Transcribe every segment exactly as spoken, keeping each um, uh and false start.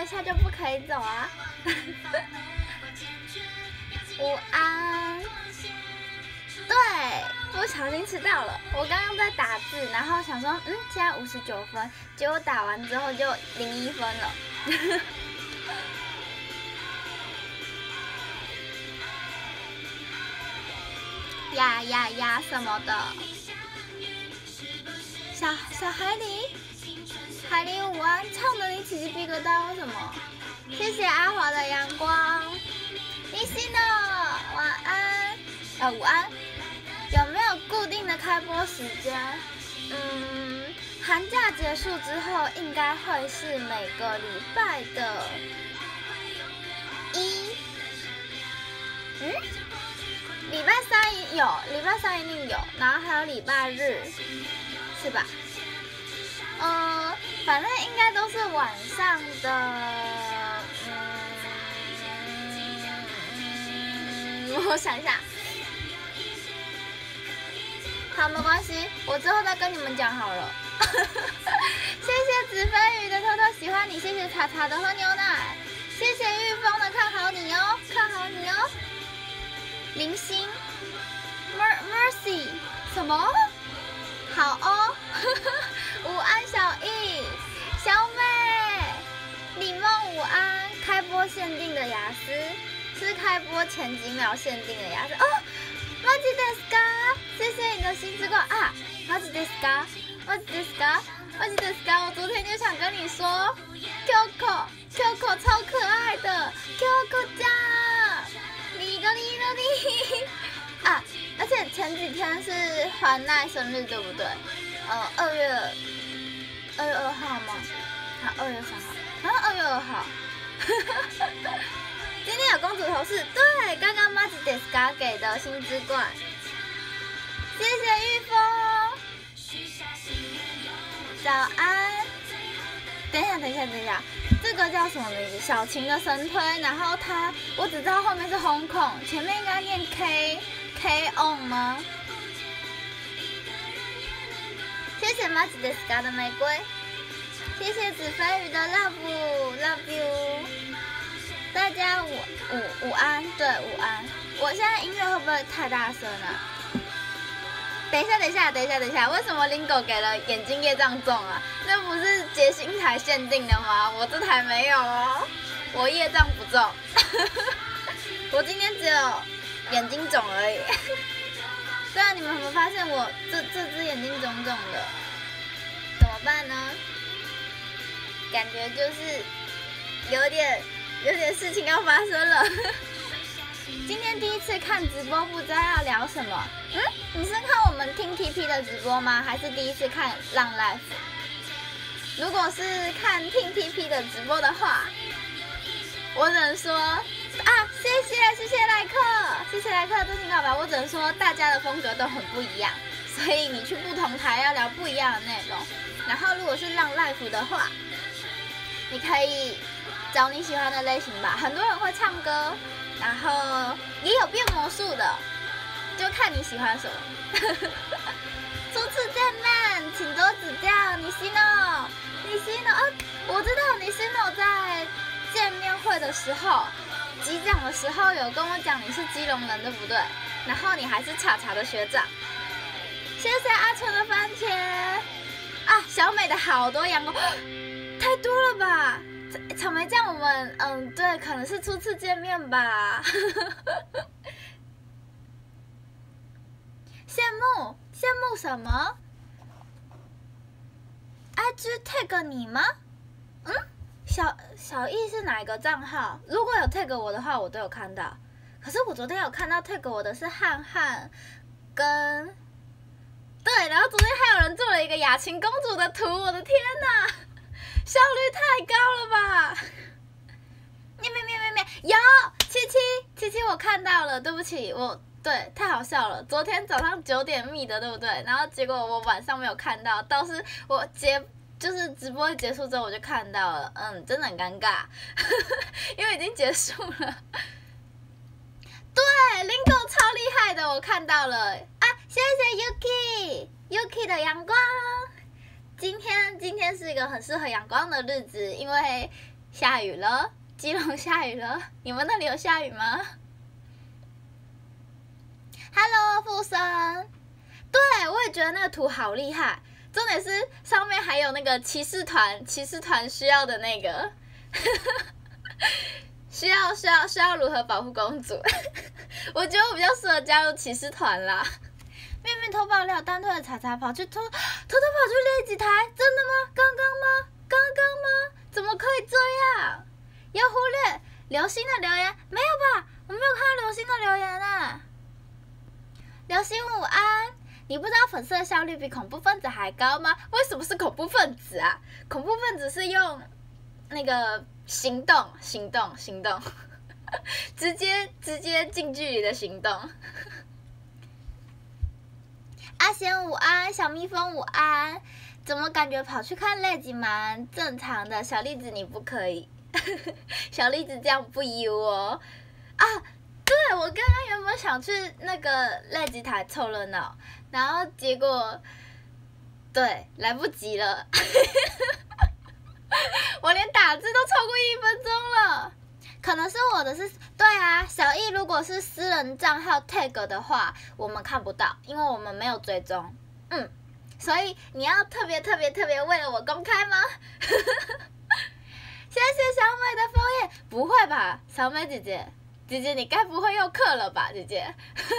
下就不可以走啊。午安。对，不小心迟到了。我刚刚在打字，然后想说，嗯，现在五十九分，结果打完之后就零一分了。呀呀呀什么的。小小海里，海里午安，唱得你起鸡皮疙瘩，为什么？谢谢阿华的阳光。你醒了，晚安，呃，午安。有没有固定的开播时间？嗯，寒假结束之后应该会是每个礼拜的一，嗯，礼拜三有，礼拜三一定有，然后还有礼拜日，是吧？呃，反正应该都是晚上的，嗯，嗯我想一下。好，没关系，我之后再跟你们讲好了。谢谢子飞鱼的偷偷喜欢你，谢谢茶茶的喝牛奶，谢谢玉峰的看好你哦，看好你哦。零星 ，Mer Mercy 什么？好哦。午安小易，小美，李梦午安，开播限定的雅思，是开播前几秒限定的雅思哦。マジですか？谢谢你的心之光啊！マジですか？マジですか？マジですか？我昨天就想跟你说 ，Kyoko，Kyoko 超可爱的 ，Kyoko 酱，你的你的你啊！而且前几天是环奈生日，对不对？呃，二月二月二号吗？好，二月三号，好像二月二号。今天有公主头饰，对，刚刚马吉德斯卡给的星之冠，谢谢玉峰，早安。等一下，等一下，等一下，这个叫什么名字？小晴的神推，然后它，我只知道后面是 Hong Kong， 前面应该念 K K on 吗？谢谢马吉德斯卡的玫瑰，谢谢子飞鱼的 love love you。大家午午午安，对午安。我现在音乐会不会太大声啊？等一下，等一下，等一下，等一下，为什么林狗给了眼睛业障重啊？那不是捷星台限定的吗？我这台没有哦，我业障不重。我今天只有眼睛肿而已。对啊，你们有没有发现我这这只眼睛肿肿的？怎么办呢？感觉就是有点。有点事情要发生了。今天第一次看直播，不知道要聊什么。嗯，你是看我们听 T P 的直播吗？还是第一次看浪 Life？ 如果是看听 T P 的直播的话，我只能说啊，谢谢谢谢莱克，谢谢莱克真情告白。我只能说大家的风格都很不一样，所以你去不同台要聊不一样的内容。然后如果是浪 Life 的话，你可以找你喜欢的类型吧，很多人会唱歌，然后也有变魔术的，就看你喜欢什么。初次见面，请多指教。你西诺，你西诺啊，我知道你西诺在见面会的时候，击掌的时候有跟我讲你是基隆人，对不对？然后你还是茶茶的学长。谢谢阿纯的番茄啊，小美的好多阳光，太多了吧？草莓酱，我们嗯，对，可能是初次见面吧。羡慕羡慕什么 ？I G tag 你吗？嗯，小小易是哪一个账号？如果有 tag 我的话，我都有看到。可是我昨天有看到 tag 我的是汉汉跟对，然后昨天还有人做了一个雅琴公主的图，我的天哪！效率太高了吧！咩咩咩咩咩，有七七七七，我看到了，对不起，我对太好笑了。昨天早上九点密的，对不对？然后结果我晚上没有看到，倒是我结就是直播结束之后我就看到了，嗯，真的很尴尬，因为已经结束了。对 ，Lingo 超厉害的，我看到了啊！谢谢 Yuki Yuki 的阳光。今天今天是一个很适合阳光的日子，因为下雨了，基隆下雨了，你们那里有下雨吗 ？Hello， 富生，对我也觉得那个图好厉害，重点是上面还有那个骑士团，骑士团需要的那个，需要需要需要如何保护公主？我觉得我比较适合加入骑士团啦。面面偷爆料，单推的查查跑去偷偷偷跑去练几台，真的吗？刚刚吗？刚刚吗？怎么可以这样？要忽略流星的留言？没有吧？我没有看到流星的留言啊。流星午安，你不知道粉丝的效率比恐怖分子还高吗？为什么是恐怖分子啊？恐怖分子是用那个行动、行动、行动，直接直接近距离的行动。阿贤午安，小蜜蜂午安，怎么感觉跑去看类集蛮正常的？小栗子你不可以，小栗子这样不优哦。啊，对，我刚刚原本想去那个类集台凑热闹，然后结果，对，来不及了，我连打字都超过一分钟了。可能是我的是对啊，小易如果是私人账号 tag 的话，我们看不到，因为我们没有追踪。嗯，所以你要特别特别特别为了我公开吗？谢谢小美的枫叶，不会吧，小美姐姐，姐姐你该不会又氪了吧，姐姐？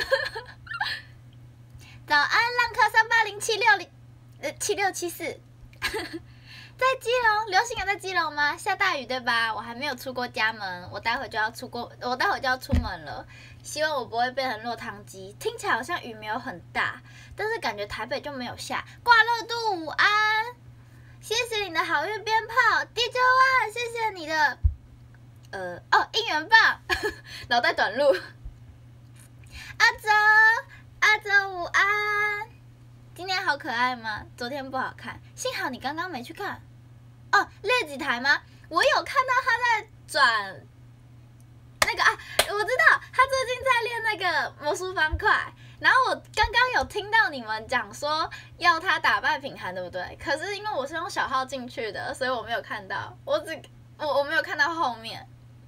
早安，浪客三八零七六零呃七六七四。在基隆，流星有在基隆吗？下大雨对吧？我还没有出过家门，我待会就要出过，我待会就要出门了。希望我不会变成落汤鸡。听起来好像雨没有很大，但是感觉台北就没有下。挂热度午安，谢谢你的好运鞭炮，地球万，谢谢你的，呃哦应援棒，脑袋短路。阿泽，阿泽午安，今天好可爱吗？昨天不好看，幸好你刚刚没去看。哦，练几台吗？我有看到他在转那个啊，我知道他最近在练那个魔术方块。然后我刚刚有听到你们讲说要他打败品涵，对不对？可是因为我是用小号进去的，所以我没有看到，我只我我没有看到后面。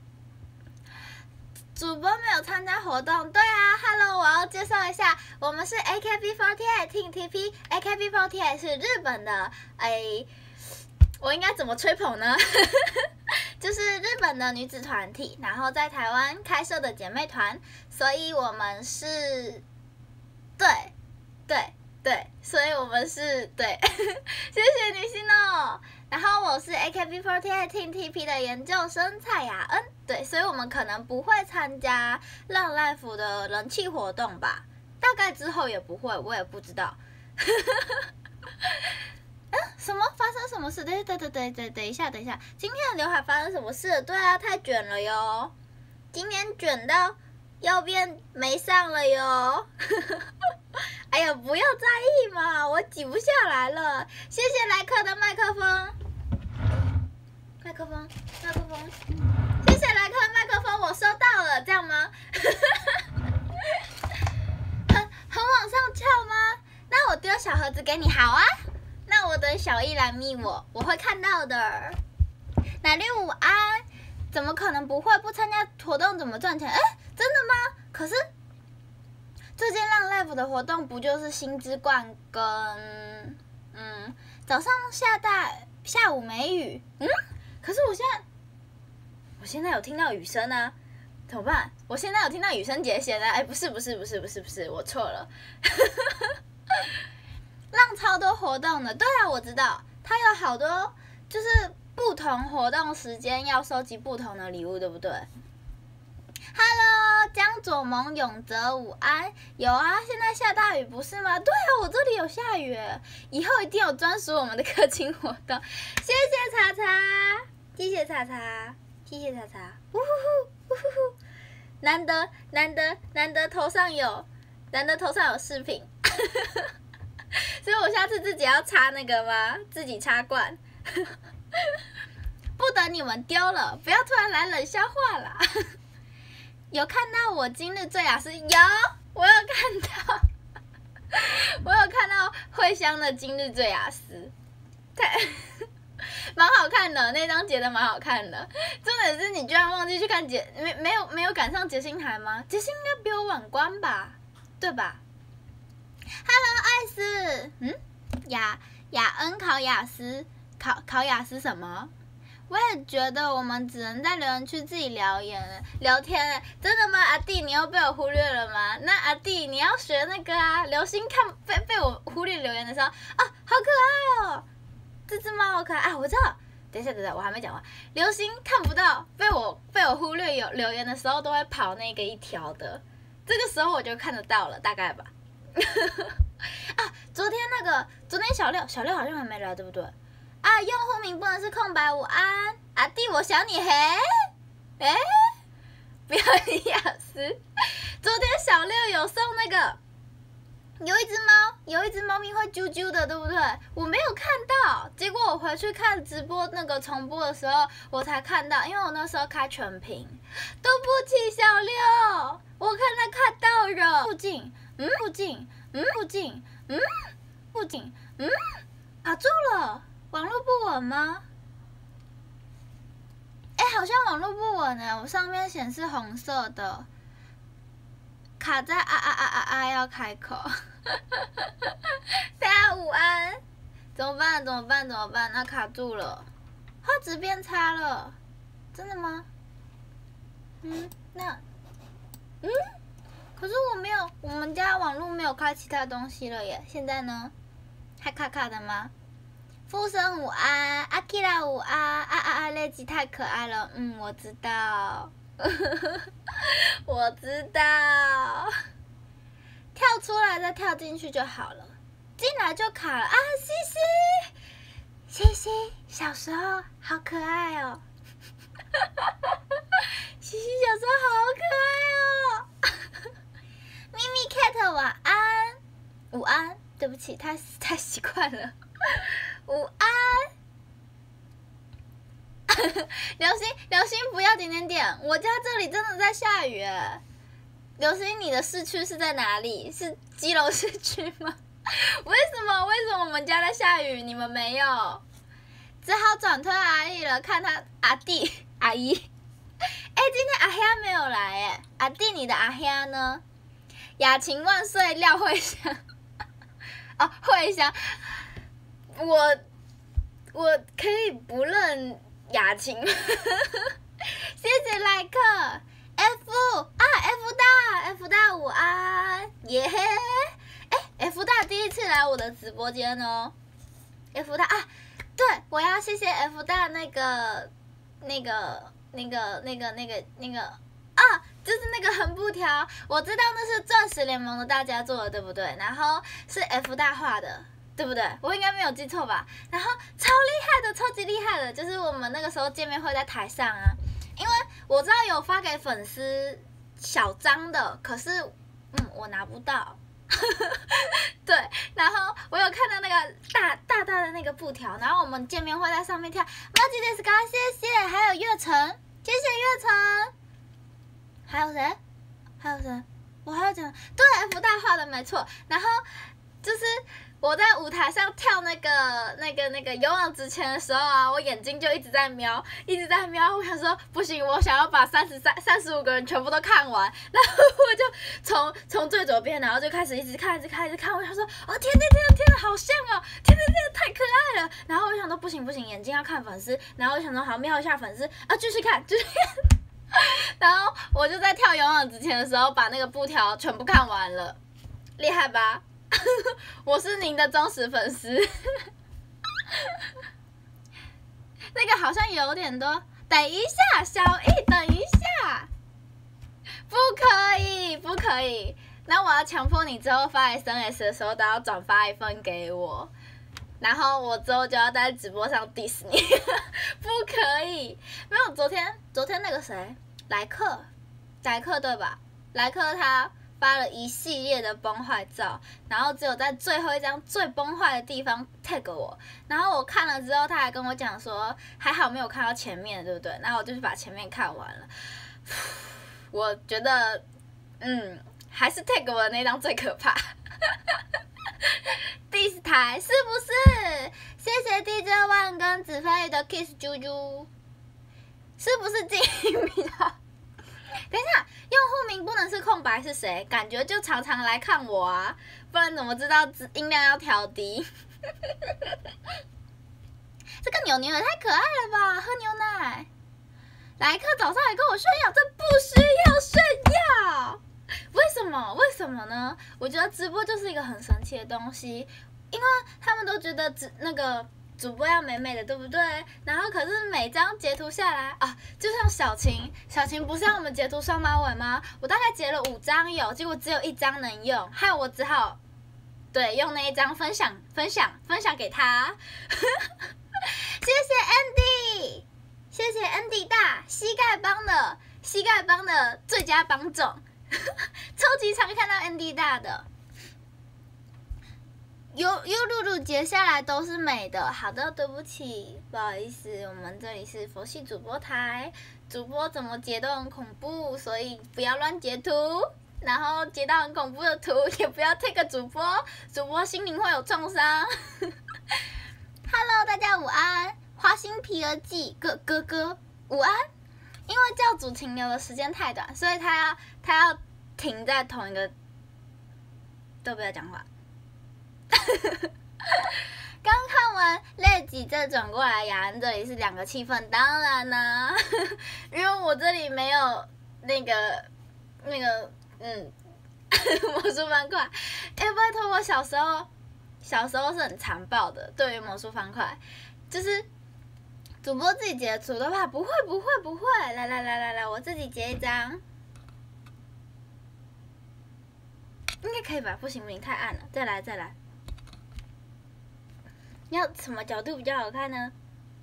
主播没有参加活动，对啊 ，Hello， 我要介绍一下，我们是 A K B 四十八 Team T P，A K B 四十八是日本的，哎。我应该怎么吹捧呢？就是日本的女子团体，然后在台湾开设的姐妹团，所以我们是，对，对对，所以我们是对，谢谢你心哦。然后我是 A K B 四十八 Team T P 的研究生蔡雅恩，对，所以我们可能不会参加浪 life 的人气活动吧，大概之后也不会，我也不知道。嗯，什么发生什么事？对对对对对，等一下等一下，今天的刘海发生什么事？对啊，太卷了哟，今天卷到要变没上了哟。哎呀，不要在意嘛，我挤不下来了。谢谢莱克的麦克风，麦克风，麦克风，谢谢莱克的麦克风，我收到了，这样吗？很很往上翘吗？那我丢小盒子给你，好啊。那我等小易来密我，我会看到的。奶绿午安，怎么可能不会？不参加活动怎么赚钱？哎，真的吗？可是最近浪 live 的活动不就是星之冠跟嗯早上下大，下午没雨？嗯，可是我现在我现在有听到雨声啊，怎么办？我现在有听到雨声节写的，哎，不是不是不是不是不是，我错了。浪超多活动的，对啊，我知道，它有好多就是不同活动时间要收集不同的礼物，对不对 ？Hello， 江左萌永泽午安，有啊，现在下大雨不是吗？对啊，我这里有下雨，以后一定有专属我们的氪金活动。谢谢茶茶，谢谢茶茶，谢谢茶茶，呜呼呼，呜呼呼，难得难得难得头上有，难得头上有饰品。所以我下次自己要插那个吗？自己插罐，不等你们丢了，不要突然来冷笑话啦。有看到我今日最雅思？有，我有看到，我有看到慧香的今日最雅思。太蛮好看的，那张截的蛮好看的。重点是你居然忘记去看杰，没没有没有赶上杰星台吗？杰星应该比我晚关吧，对吧 ？Hello， 艾斯，嗯，雅雅恩考雅思，考考雅思什么？我也觉得我们只能在留言区自己留言聊天。真的吗？阿弟，你又被我忽略了吗？那阿弟，你要学那个啊，流星看被被我忽略留言的时候，啊，好可爱哦！这只猫好可爱啊！我知道，等一下，等一下，我还没讲完。流星看不到，被我被我忽略有留言的时候，都会跑那个一条的，这个时候我就看得到了，大概吧。啊，昨天那个，昨天小六，小六好像还没来，对不对？啊，用户名不能是空白。午安，阿弟，我想你嘿，哎，不要理雅思。昨天小六有送那个。有一只猫，有一只猫咪会啾啾的，对不对？我没有看到，结果我回去看直播那个重播的时候，我才看到，因为我那时候开全屏。对不起，小六，我看他看到了。附近，嗯，附近，嗯，附近，嗯，附近，嗯，卡住了，网络不稳吗？哎，好像网络不稳哎，我上面显示红色的。卡在啊啊啊啊啊要开口，大家午安，怎么办？怎么办？怎么办？那卡住了，画质变差了，真的吗？嗯，那，嗯，可是我没有，我们家网络没有开其他东西了耶，现在呢？还卡卡的吗？富生午安，阿 Kira 午安，啊啊啊，雷吉太可爱了，嗯，我知道。我知道，跳出来再跳进去就好了，进来就卡了啊！西西，西西，小时候好可爱哦，西西小时候好可爱哦。咪咪 cat 晚安，午安，对不起，太太习惯了，午安。流星，流星不要点点点，我家这里真的在下雨哎。流星，你的市区是在哪里？是基隆市区吗？为什么？为什么我们家在下雨，你们没有？只好转推阿姨了，看他阿弟阿姨。哎，今天阿兄没有来哎，阿弟你的阿兄呢？雅琴万岁，廖慧香。哦，慧香，我我可以不认。雅琴，谢谢来客 F 啊 F 大 F 大午安耶！哎 F 大第一次来我的直播间哦 ，F 大啊，对，我要谢谢 F 大那个那个那个那个那个那个啊，就是那个横布条，我知道那是钻石联盟的大家做的，对不对？然后是 F 大画的。对不对？我应该没有记错吧？然后超厉害的，超级厉害的，就是我们那个时候见面会在台上啊，因为我知道有发给粉丝小张的，可是嗯我拿不到，对，然后我有看到那个大大大的那个布条，然后我们见面会在上面跳，马吉德斯卡，谢谢，还有月晨，谢谢月晨，还有谁？还有谁？我还要讲，对 F 大画的没错，然后就是。我在舞台上跳那个、那个、那个勇往直前的时候啊，我眼睛就一直在瞄，一直在瞄。我想说，不行，我想要把三十三、三十五个人全部都看完。然后我就从从最左边，然后就开始一直看、一直看、一直看。我想说，哦，天哪、天哪、天哪，好像哦，天哪、天哪，太可爱了。然后我想说，不行不行，眼睛要看粉丝。然后我想说，好，瞄一下粉丝啊，继续看，继续看。然后我就在跳勇往直前的时候，把那个布条全部看完了，厉害吧？我是您的忠实粉丝，那个好像有点多。等一下，小易，等一下，不可以，不可以。那我要强迫你之后发 S N S 的时候都要转发一份给我，然后我之后就要在直播上 diss 你，不可以。没有，昨天昨天那个谁，莱克，莱克对吧？莱克他。发了一系列的崩坏照，然后只有在最后一张最崩坏的地方 tag 我，然后我看了之后，他还跟我讲说，还好没有看到前面，对不对？然后我就去把前面看完了。我觉得，嗯，还是 tag 我的那张最可怕。 第十台是不是？谢谢 D J One 跟子飞的 Kiss 啾啾，是不是静音比较？等一下，用户名不能是空白是谁？感觉就常常来看我啊，不然怎么知道音量要调低？这个牛牛也太可爱了吧！喝牛奶。来客早上还跟我炫耀，这不需要炫耀。为什么？为什么呢？我觉得直播就是一个很神奇的东西，因为他们都觉得直那个主播要美美的，对不对？然后可是每张截图下来啊，就像小晴，小晴不是让我们截图双马尾吗？我大概截了五张有，结果只有一张能用，害我只好对用那一张分享分享分享给他。谢谢 Andy， 谢谢 Andy 大膝盖帮的膝盖帮的最佳帮种，超级常看到 Andy 大的。优优露露截下来都是美的，好的，对不起，不好意思，我们这里是佛系主播台，主播怎么截都很恐怖，所以不要乱截图，然后截到很恐怖的图也不要 take 主播，主播心灵会有创伤。Hello， 大家午安，花心皮儿记哥哥哥午安。因为教主停留的时间太短，所以他要他要停在同一个，都不要讲话。刚看完累几再转过来，雅安这里是两个气氛，当然啦、啊，因为我这里没有那个那个嗯魔术方块。哎、欸，拜托，我小时候小时候是很残暴的，对于魔术方块，就是主播自己截图的话，不会不会不会，来来来来来，我自己截一张，应该可以吧？不行不行，太暗了，再来再来。要什么角度比较好看呢？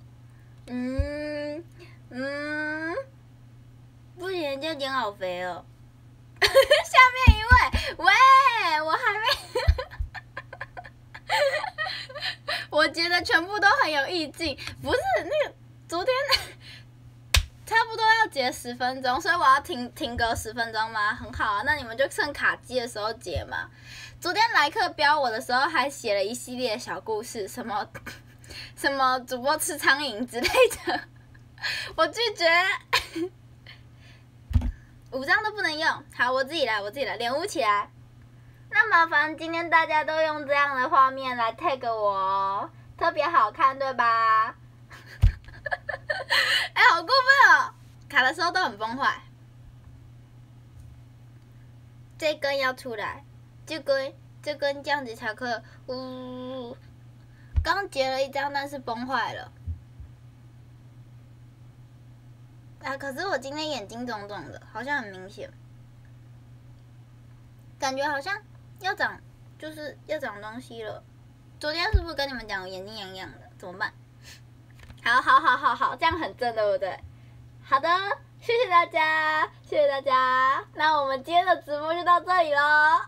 嗯嗯，不行，就脸好肥哦。下面一位，喂，我还没，我觉得全部都很有意境。不是那个昨天差不多要截十分钟，所以我要停停格十分钟吗？很好啊，那你们就趁卡机的时候截嘛。昨天来客标我的时候，还写了一系列小故事，什么什么主播吃苍蝇之类的，我拒绝，五张都不能用。好，我自己来，我自己来，脸捂起来。那麻烦今天大家都用这样的画面来 tag 我哦，特别好看，对吧？哎、欸，好过分哦！卡的时候都很崩坏，这根要出来。这根这根这样子才可以，呜、呃，刚截了一张，但是崩坏了。啊，可是我今天眼睛肿肿的，好像很明显，感觉好像要长，就是要长东西了。昨天是不是跟你们讲我眼睛痒痒的？怎么办？好好好好好，这样很正，对不对？好的。谢谢大家，谢谢大家。那我们今天的直播就到这里咯。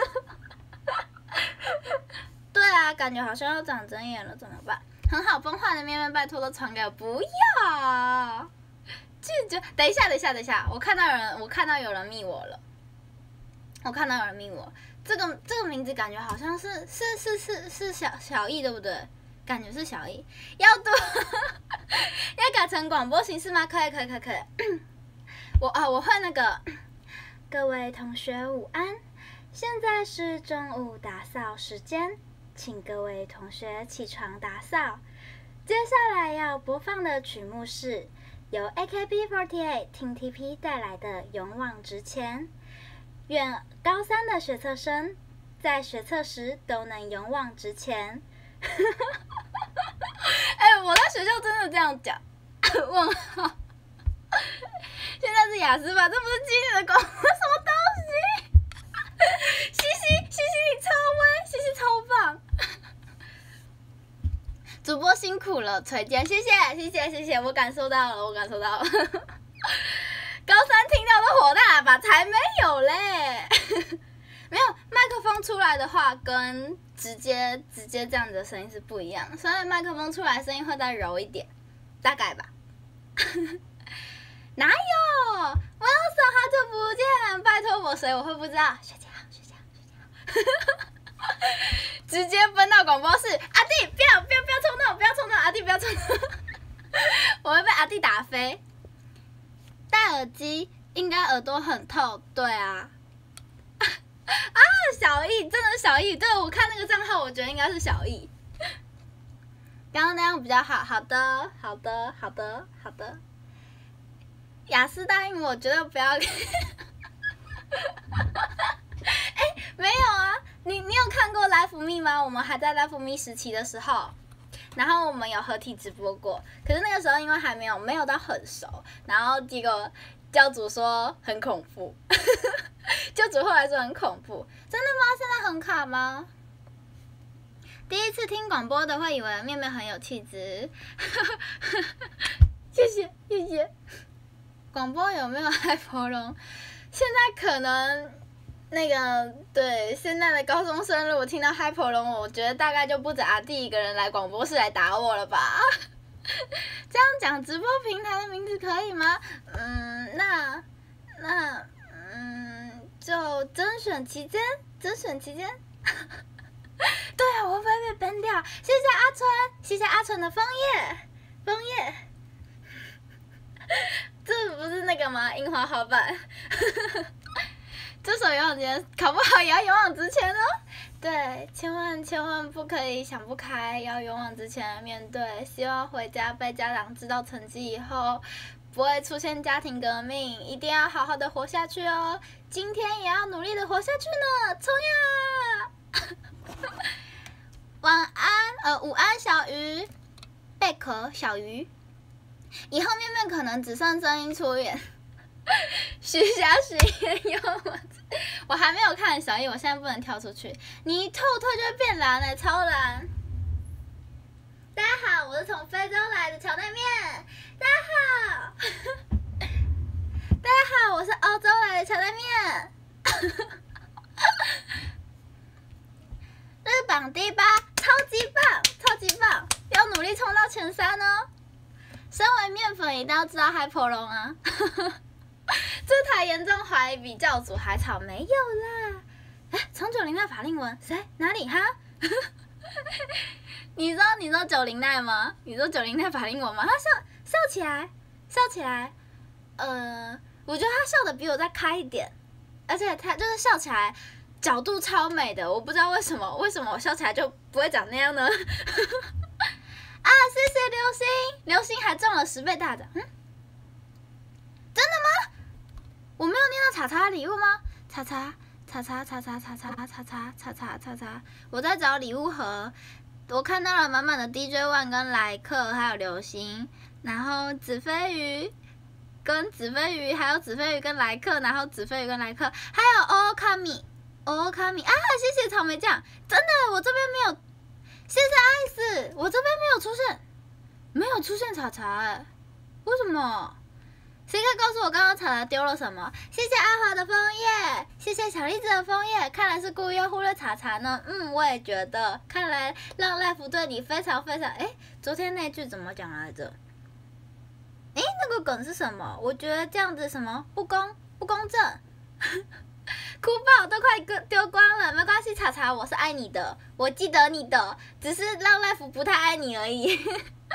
对啊，感觉好像要长针眼了，怎么办？很好，崩坏的面面，拜托都传给我，不要。拒绝。等一下，等一下，等一下，我看到有人，我看到有人密我了。我看到有人密我，这个这个名字感觉好像是是是是是小小易，对不对？感觉是小易，要多要改成广播形式吗？可以可以可以可以。我啊，我会那个。各位同学午安，现在是中午打扫时间，请各位同学起床打扫。接下来要播放的曲目是由 A K B 四十八 Team T P 带来的《勇往直前》。愿高三的学测生在学测时都能勇往直前。哎、欸，我在学校真的这样讲。问号。现在是雅思吧？这不是今天的广告，什么东西？西西，西西你超威，西西超棒。主播辛苦了，锤姐，谢谢，谢谢，谢谢，我感受到了，我感受到了。高三听到的火大吧？才没有嘞。没有麦克风出来的话，跟直接直接这样子的声音是不一样，所以麦克风出来的声音会再柔一点，大概吧。哪有？我要说好久不见，拜托我谁我会不知道？学姐好，学姐好，学姐好。 直接奔到广播室，阿弟不要不要不要冲动，不要冲动，阿弟不要冲动，我会被阿弟打飞。戴耳机应该耳朵很痛，对啊。啊，小易真的是小易，对我看那个账号，我觉得应该是小易。刚刚那样比较好，好的，好的，好的，好的。雅思答应我，绝对不要。哎、欸，没有啊，你你有看过 Live Me 吗？我们还在 Live Me 时期的时候，然后我们有合体直播过，可是那个时候因为还没有没有到很熟，然后结果教主说很恐怖，教主后来说很恐怖，真的吗？现在很卡吗？第一次听广播的会以为面面很有气质，谢谢谢谢。广播有没有嗨婆龙？现在可能那个对现在的高中生，如果听到嗨婆龙，我觉得大概就不止阿弟一个人来广播室来打我了吧？这样讲直播平台的名字可以吗？嗯，那那嗯，就甄选期间，甄选期间。对啊，我会不会被 ban 掉？谢谢阿春，谢谢阿春的枫叶，枫叶，这不是那个吗？樱花滑板，这首游泳节考不好也要勇往直前哦。对，千万千万不可以想不开，要勇往直前面对。希望回家被家长知道成绩以后，不会出现家庭革命，一定要好好的活下去哦。今天也要努力的活下去呢，冲呀！晚安，呃，午安，小鱼，贝壳小鱼。以后面面可能只剩声音出演，许下许愿有我，我还没有看小易，我现在不能跳出去。你一透退就会变蓝嘞，超蓝。大家好，我是从非洲来的荞麦面。大家好，大家好，我是欧洲来的荞麦面。日榜第八，超级棒，超级棒，要努力冲到前三哦。身为面粉，一定要知道嗨婆龙啊！这台严重怀疑比教主还吵，没有啦。哎，从九零代法令纹，谁哪里哈？你说你说九零代吗？你说九零代法令纹吗？他笑笑起来，笑起来，呃，我觉得他笑的比我再开一点，而且他就是笑起来。角度超美的，我不知道为什么，为什么我笑起来就不会长那样呢？啊，谢谢流星，流星还中了十倍大奖，嗯，真的吗？我没有念到查查的礼物吗？查查查查查查查查查查查查查查，我在找礼物盒，我看到了满满的 D J One 跟莱克，还有流星，然后紫飞鱼。跟紫飞鱼，还有紫飞鱼跟莱克，然后紫飞鱼跟莱克，还有欧卡米。哦，卡米啊，谢谢草莓酱，真的，我这边没有，谢谢爱斯，我这边没有出现，没有出现查查哎，为什么？谁可以告诉我刚刚查查丢了什么？谢谢阿华的枫叶，谢谢小栗子的枫叶，看来是故意要忽略查查呢。嗯，我也觉得，看来让 Life 对你非常非常，哎，昨天那句怎么讲来着？哎，那个梗是什么？我觉得这样子什么不公不公正。哭爆都快丢光了，没关系，查查，我是爱你的，我记得你的，只是让 Life 不太爱你而已。对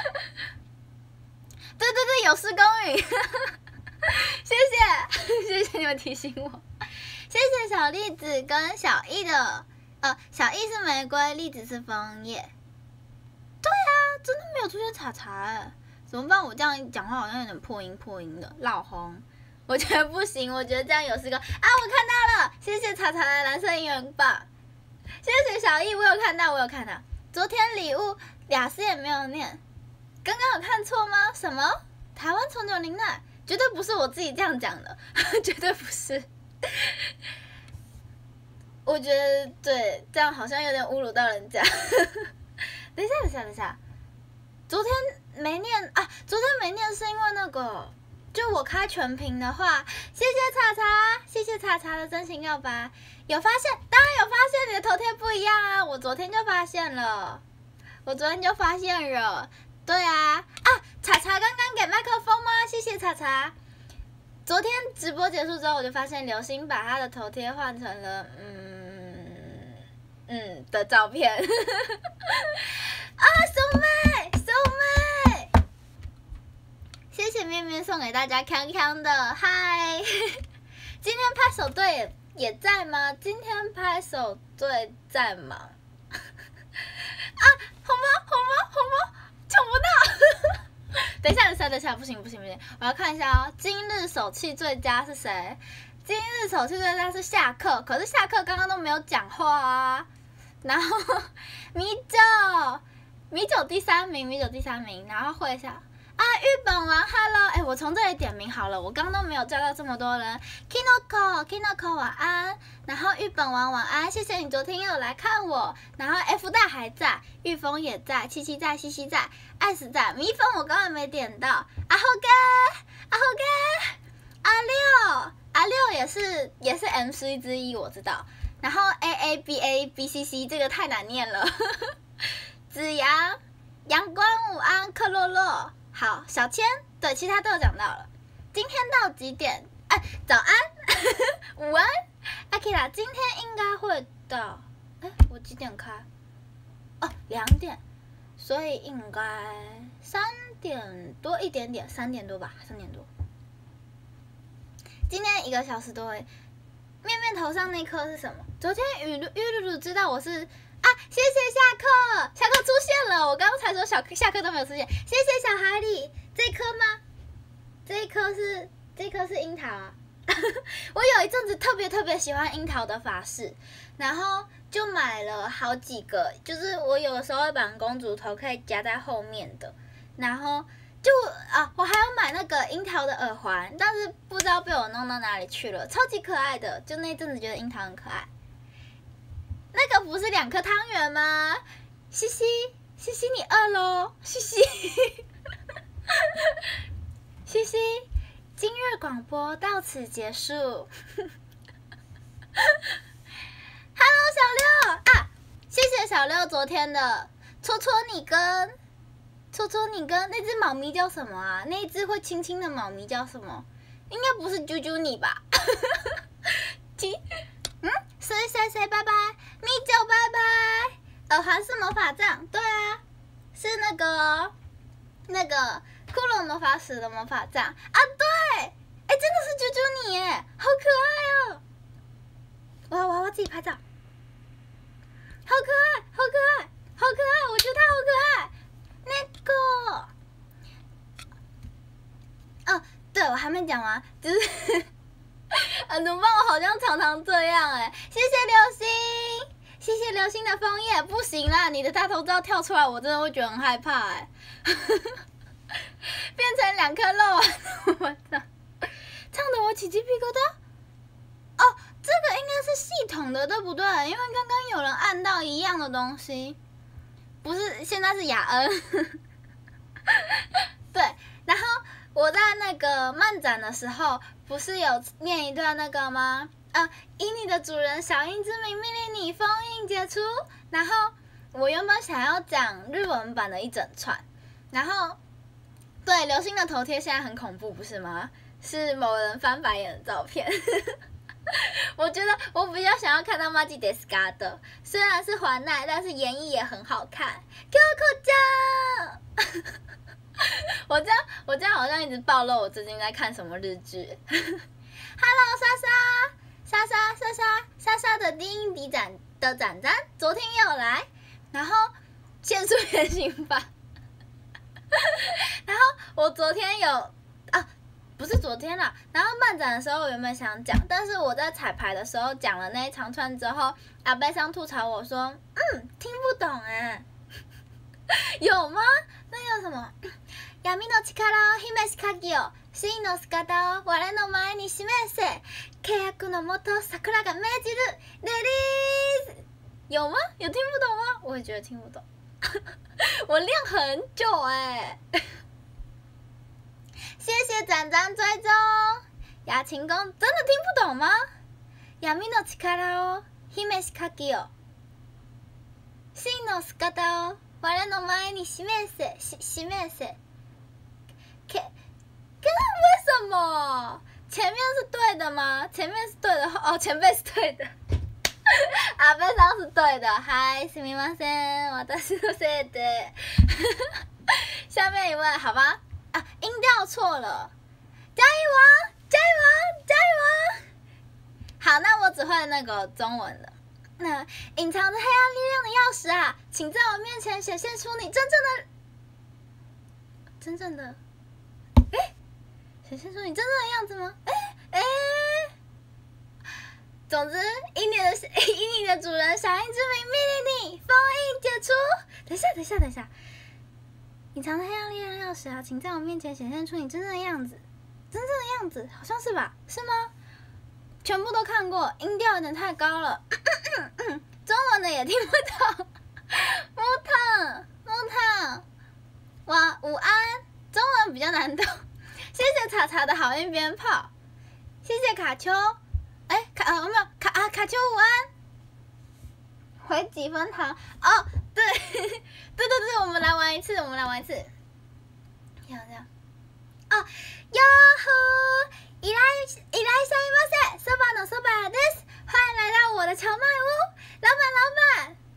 对对，有失公允，谢谢谢谢你们提醒我，谢谢小栗子跟小易的，呃，小易是玫瑰，栗子是枫叶。对啊，真的没有出现查查哎，怎么办？我这样讲话好像有点破音破音的，老红。我觉得不行，我觉得这样有失公啊！我看到了，谢谢查查的蓝色应援棒，谢谢小易，我有看到，我有看到。昨天礼物雅思也没有念，刚刚有看错吗？什么？台湾从九零代，绝对不是我自己这样讲的，绝对不是。我觉得对，这样好像有点侮辱到人家。等一下，等一下，等一下，昨天没念啊，昨天没念是因为那个。就我开全屏的话，谢谢查查，谢谢查查的真心告白，有发现，当然有发现你的头贴不一样啊，我昨天就发现了，我昨天就发现了，对啊，啊，查查刚刚给麦克风吗？谢谢查查。昨天直播结束之后，我就发现流星把他的头贴换成了，嗯， 嗯的照片。啊，松妹，松妹，谢谢面面送给大家康康的嗨。今天拍手队也也在吗？今天拍手队在吗？啊，红包，红包，红包，抢不到！等一下，等一下，等一下，不行不行不行，我要看一下哦。今日手气最佳是谁？今日手气最佳是下课，可是下课刚刚都没有讲话啊。然后米酒，米酒第三名，米酒第三名，然后会一下。啊，日本王 ，Hello， 哎，我从这里点名好了，我刚刚都没有叫到这么多人。Kinoko，Kinoko 晚安，然后日本王晚安，谢谢你昨天又有来看我，然后 F 大还在，玉峰也在，七七在，西西在，艾斯在，蜜蜂我刚刚没点到，阿后哥，阿后哥，阿六，阿六也是也是 M C 之一，我知道，然后 A A B A B C C 这个太难念了，子阳，阳光午安，克洛洛。好，小千，对，其他都有讲到了。今天到几点？哎，早安，午安，阿 K 啦，今天应该会到。哎，我几点开？哦，两点，所以应该三点多一点点，三点多吧，三点多。今天一个小时多诶。面面头上那颗是什么？昨天雨露雨露露知道我是。啊！谢谢下课，下课出现了。我刚才说小下课都没有出现，谢谢小海里。这颗吗？这一颗是这颗是樱桃啊。我有一阵子特别特别喜欢樱桃的法式，然后就买了好几个，就是我有的时候会把公主头可以夹在后面的，然后就啊，我还要买那个樱桃的耳环，但是不知道被我弄到哪里去了，超级可爱的，就那阵子觉得樱桃很可爱。那个不是两颗汤圆吗？西西，西西你饿咯？西西，西西，今日广播到此结束。Hello 小六啊，谢谢小六昨天的戳戳你跟戳戳你跟那只猫咪叫什么啊？那只会亲亲的猫咪叫什么？应该不是啾啾你吧？嗯，谁谁谁拜拜，米酒拜拜，耳环是魔法杖，对啊，是那个那个骷髅魔法使的魔法杖啊，对，哎，真的是啾啾你耶，好可爱哦！我我我自己拍照，好可爱，好可爱，好可爱，我觉得它好可爱。那个，哦，对，我还没讲完，就是。啊，怎么办？我好像常常这样哎、欸。谢谢流星，谢谢流星的枫叶，不行啦，你的大头照跳出来，我真的会觉得很害怕哎、欸。变成两颗肉啊！我操，唱的我起鸡皮疙瘩。哦，这个应该是系统的，对不对？因为刚刚有人按到一样的东西，不是，现在是雅恩。对，然后我在那个漫展的时候。不是有念一段那个吗？呃，以你的主人小樱之名命令你封印解除。然后我原本想要讲日文版的一整串，然后对流星的头贴现在很恐怖，不是吗？是某人翻白眼的照片。我觉得我比较想要看到マジですか的，虽然是环奈，但是演绎也很好看。Kyoko 酱。我这样，我这样好像一直暴露我最近在看什么日剧。Hello， 莎莎，莎莎，莎莎，莎莎的低音笛展的展展，昨天也有来，然后限速原型版。然后我昨天有啊，不是昨天啦，然后漫展的时候我原本想讲，但是我在彩排的时候讲了那一长串之后，阿贝桑吐槽我说，嗯，听不懂哎。有吗？那个什么，闇の力を秘す鍵を真の姿を我の前に示せ契約のもと桜が命じるレリース。有吗？有听不懂吗？我也觉得听不懂。我练很久哎、欸。谢谢展展追踪。雅琴宫真的听不懂吗？闇の力を秘す鍵を真の姿を我の前に示せし示せ。K， 为什么？前面是对的吗？前面是对的哦，前辈是对的。 阿贝桑是对的。嗨，すみません、私のせいで。下面一位，好吧？啊，音调错了。加油啊！加油啊！加油啊！好，那我只会那个中文的。那隐藏着黑暗力量的钥匙啊，请在我面前显现出你真正的、真正的，哎，显现出你真正的样子吗？哎哎。总之，以你的以你的主人小樱之名命令你，封印解除。等一下，等一下，等一下。隐藏的黑暗力量钥匙啊，请在我面前显现出你真正的样子。真正的样子，好像是吧？是吗？全部都看过，音调有点太高了，中文的也听不懂。木烫，木烫，哇，午安，中文比较难懂。谢谢茶茶的好运鞭炮，谢谢卡丘。哎，卡呃没有卡啊卡丘午安，回几分糖哦，对对对对，我们来玩一次，我们来玩一次，这样这样，哦，哟呵，いらっしゃいませ，そばのそばです，欢迎来到我的荞麦屋，老板老板，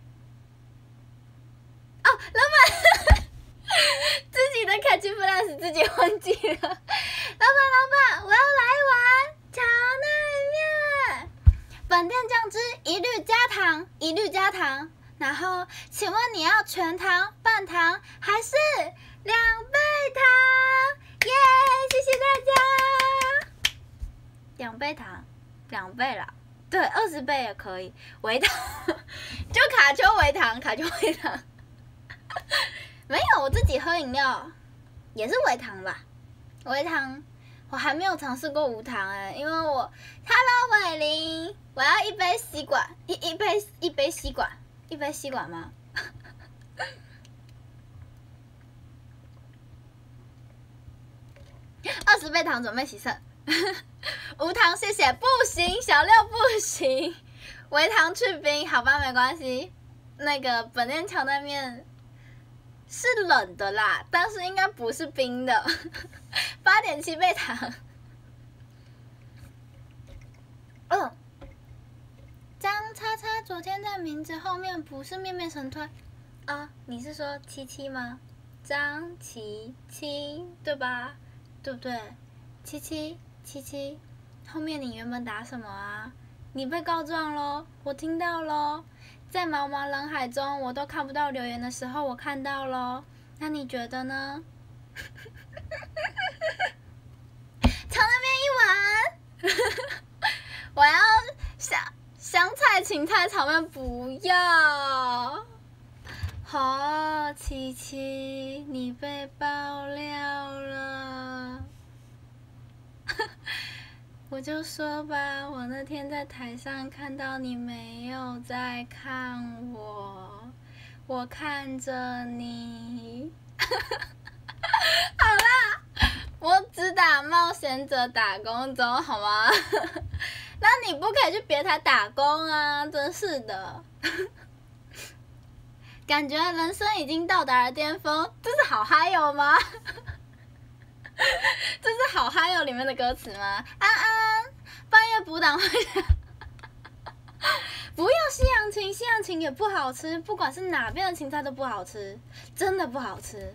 哦老板，自己的卡丘 plus 自己忘记了，老板老板，我要来玩荞麦面。本店酱汁一律加糖，一律加糖。然后，请问你要全糖、半糖还是两倍糖？耶！谢谢大家。两倍糖，两倍啦。对，二十倍也可以。微糖，就卡丘微糖，卡丘微糖。没有，我自己喝饮料也是微糖吧？微糖。我还没有尝试过无糖哎，因为我 ，Hello 伟林，我要一杯吸管，一一杯一杯吸管，一杯吸管吗？二十倍糖准备洗肾，无糖谢谢，不行，小六不行，微糖去冰，好吧，没关系。那个本店荞麦面是冷的啦，但是应该不是冰的。八点七倍糖。嗯，张叉叉昨天在名字后面不是面面神推啊？你是说七七吗？张琪七对吧？对不对？七七七七，后面你原本打什么啊？你被告状咯，我听到咯，在茫茫人海中我都看不到留言的时候，我看到咯。那你觉得呢？荞麦面一碗，我要香香菜、芹菜炒面不要。好，琪琪，你被爆料了。我就说吧，我那天在台上看到你没有在看我，我看着你。好啦，我只打冒险者打工中，好吗？那你不可以去别台打工啊！真是的，感觉人生已经到达了巅峰，这是好嗨哟吗？这是好嗨哟里面的歌词吗？安安，半夜补档会。不要西洋芹，西洋芹也不好吃，不管是哪边的芹菜都不好吃，真的不好吃。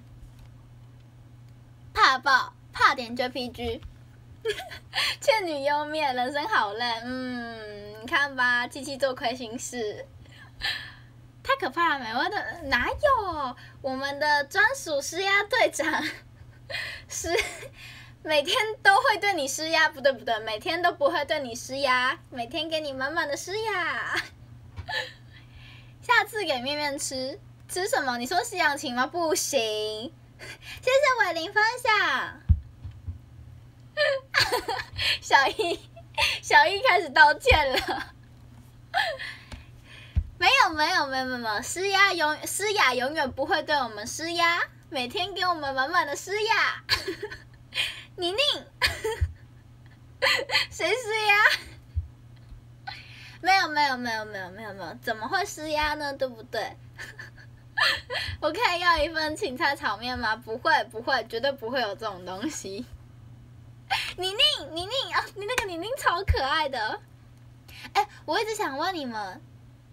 怕爆，怕点 J P G。倩女优面，人生好累。嗯，你看吧，七七做亏心事，太可怕了！美味的哪有？我们的专属施压队长，施每天都会对你施压，不对不对，每天都不会对你施压，每天给你满满的施压。下次给面面吃，吃什么？你说西洋芹吗？不行。谢谢伟林分享。小一，小一开始道歉了。没有没有没有没有，施压永施压永远不会对我们施压，每天给我们满满的施压。宁宁，谁施压？没有没有没有没有没有没有，怎么会施压呢？对不对？我可以要一份芹菜炒面吗？不会不会，绝对不会有这种东西。宁宁宁宁啊，你那个宁宁超可爱的。哎，我一直想问你们，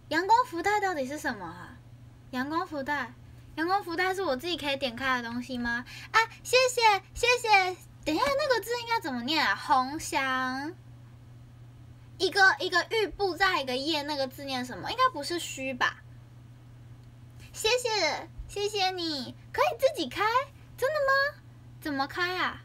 阳光福袋到底是什么啊？阳光福袋，阳光福袋是我自己可以点开的东西吗？啊，谢谢谢谢。等一下，那个字应该怎么念啊？鸿翔，一个一个玉部在一个叶，那个字念什么？应该不是虚吧？谢谢谢谢你，可以自己开，真的吗？怎么开啊？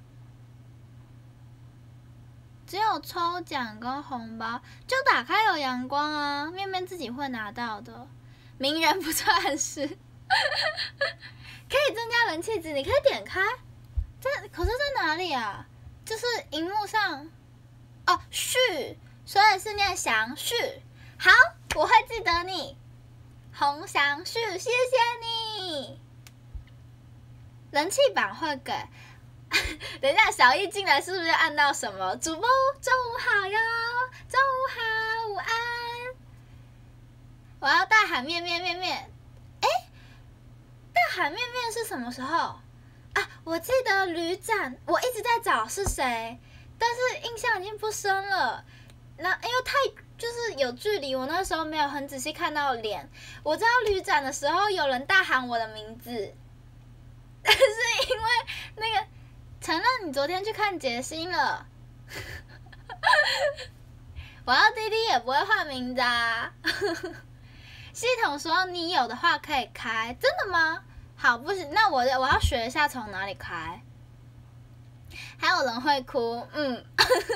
只有抽奖跟红包，就打开有阳光啊，面面自己会拿到的。名人不算是，可以增加人气值，你可以点开。在可是在哪里啊？就是荧幕上，哦，旭，所以是念祥旭。好，我会记得你，洪祥旭，谢谢你。人气榜会给。等一下，小易进来是不是按到什么？主播中午好哟，中午好，午安。我要大喊面面面面，哎，大喊面面是什么时候啊？我记得旅展，我一直在找是谁，但是印象已经不深了。那因为太就是有距离，我那时候没有很仔细看到脸。我知道旅展的时候有人大喊我的名字，但是因为那个。承认你昨天去看杰星了，我要滴滴也不会换名字啊。系统说你有的话可以开，真的吗？好，不行，那我我要学一下从哪里开。还有人会哭，嗯，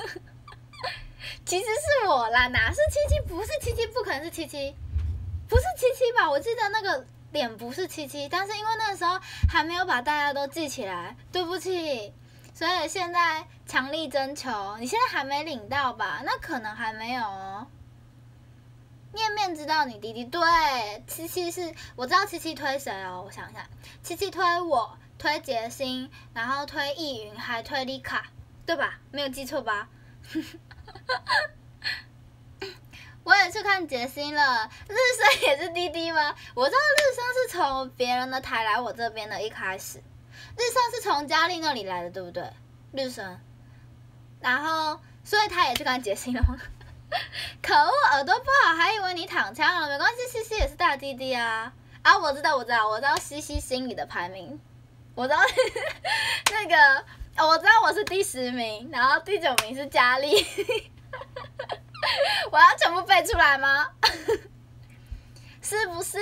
其实是我啦，哪是七七？不是七七，不可能是七七，不是七七吧？我记得那个脸不是七七，但是因为那个时候还没有把大家都记起来，对不起。所以现在强力征求，你现在还没领到吧？那可能还没有哦。面面知道你弟弟对，七七是我知道七七推谁哦？我想想，七七推我，推杰星，然后推易云，还推丽卡，对吧？没有记错吧？我也去看杰星了，日升也是滴滴吗？我知道日升是从别人的台来我这边的，一开始。日升是从佳丽那里来的，对不对？日升，然后所以他也去看杰星了吗？可恶，耳朵不好，还以为你躺枪了。没关系，西西也是大弟弟啊！啊，我知道，我知道，我知道西西心里的排名，我知道那个、哦，我知道我是第十名，然后第九名是佳丽。我要全部背出来吗？是不是？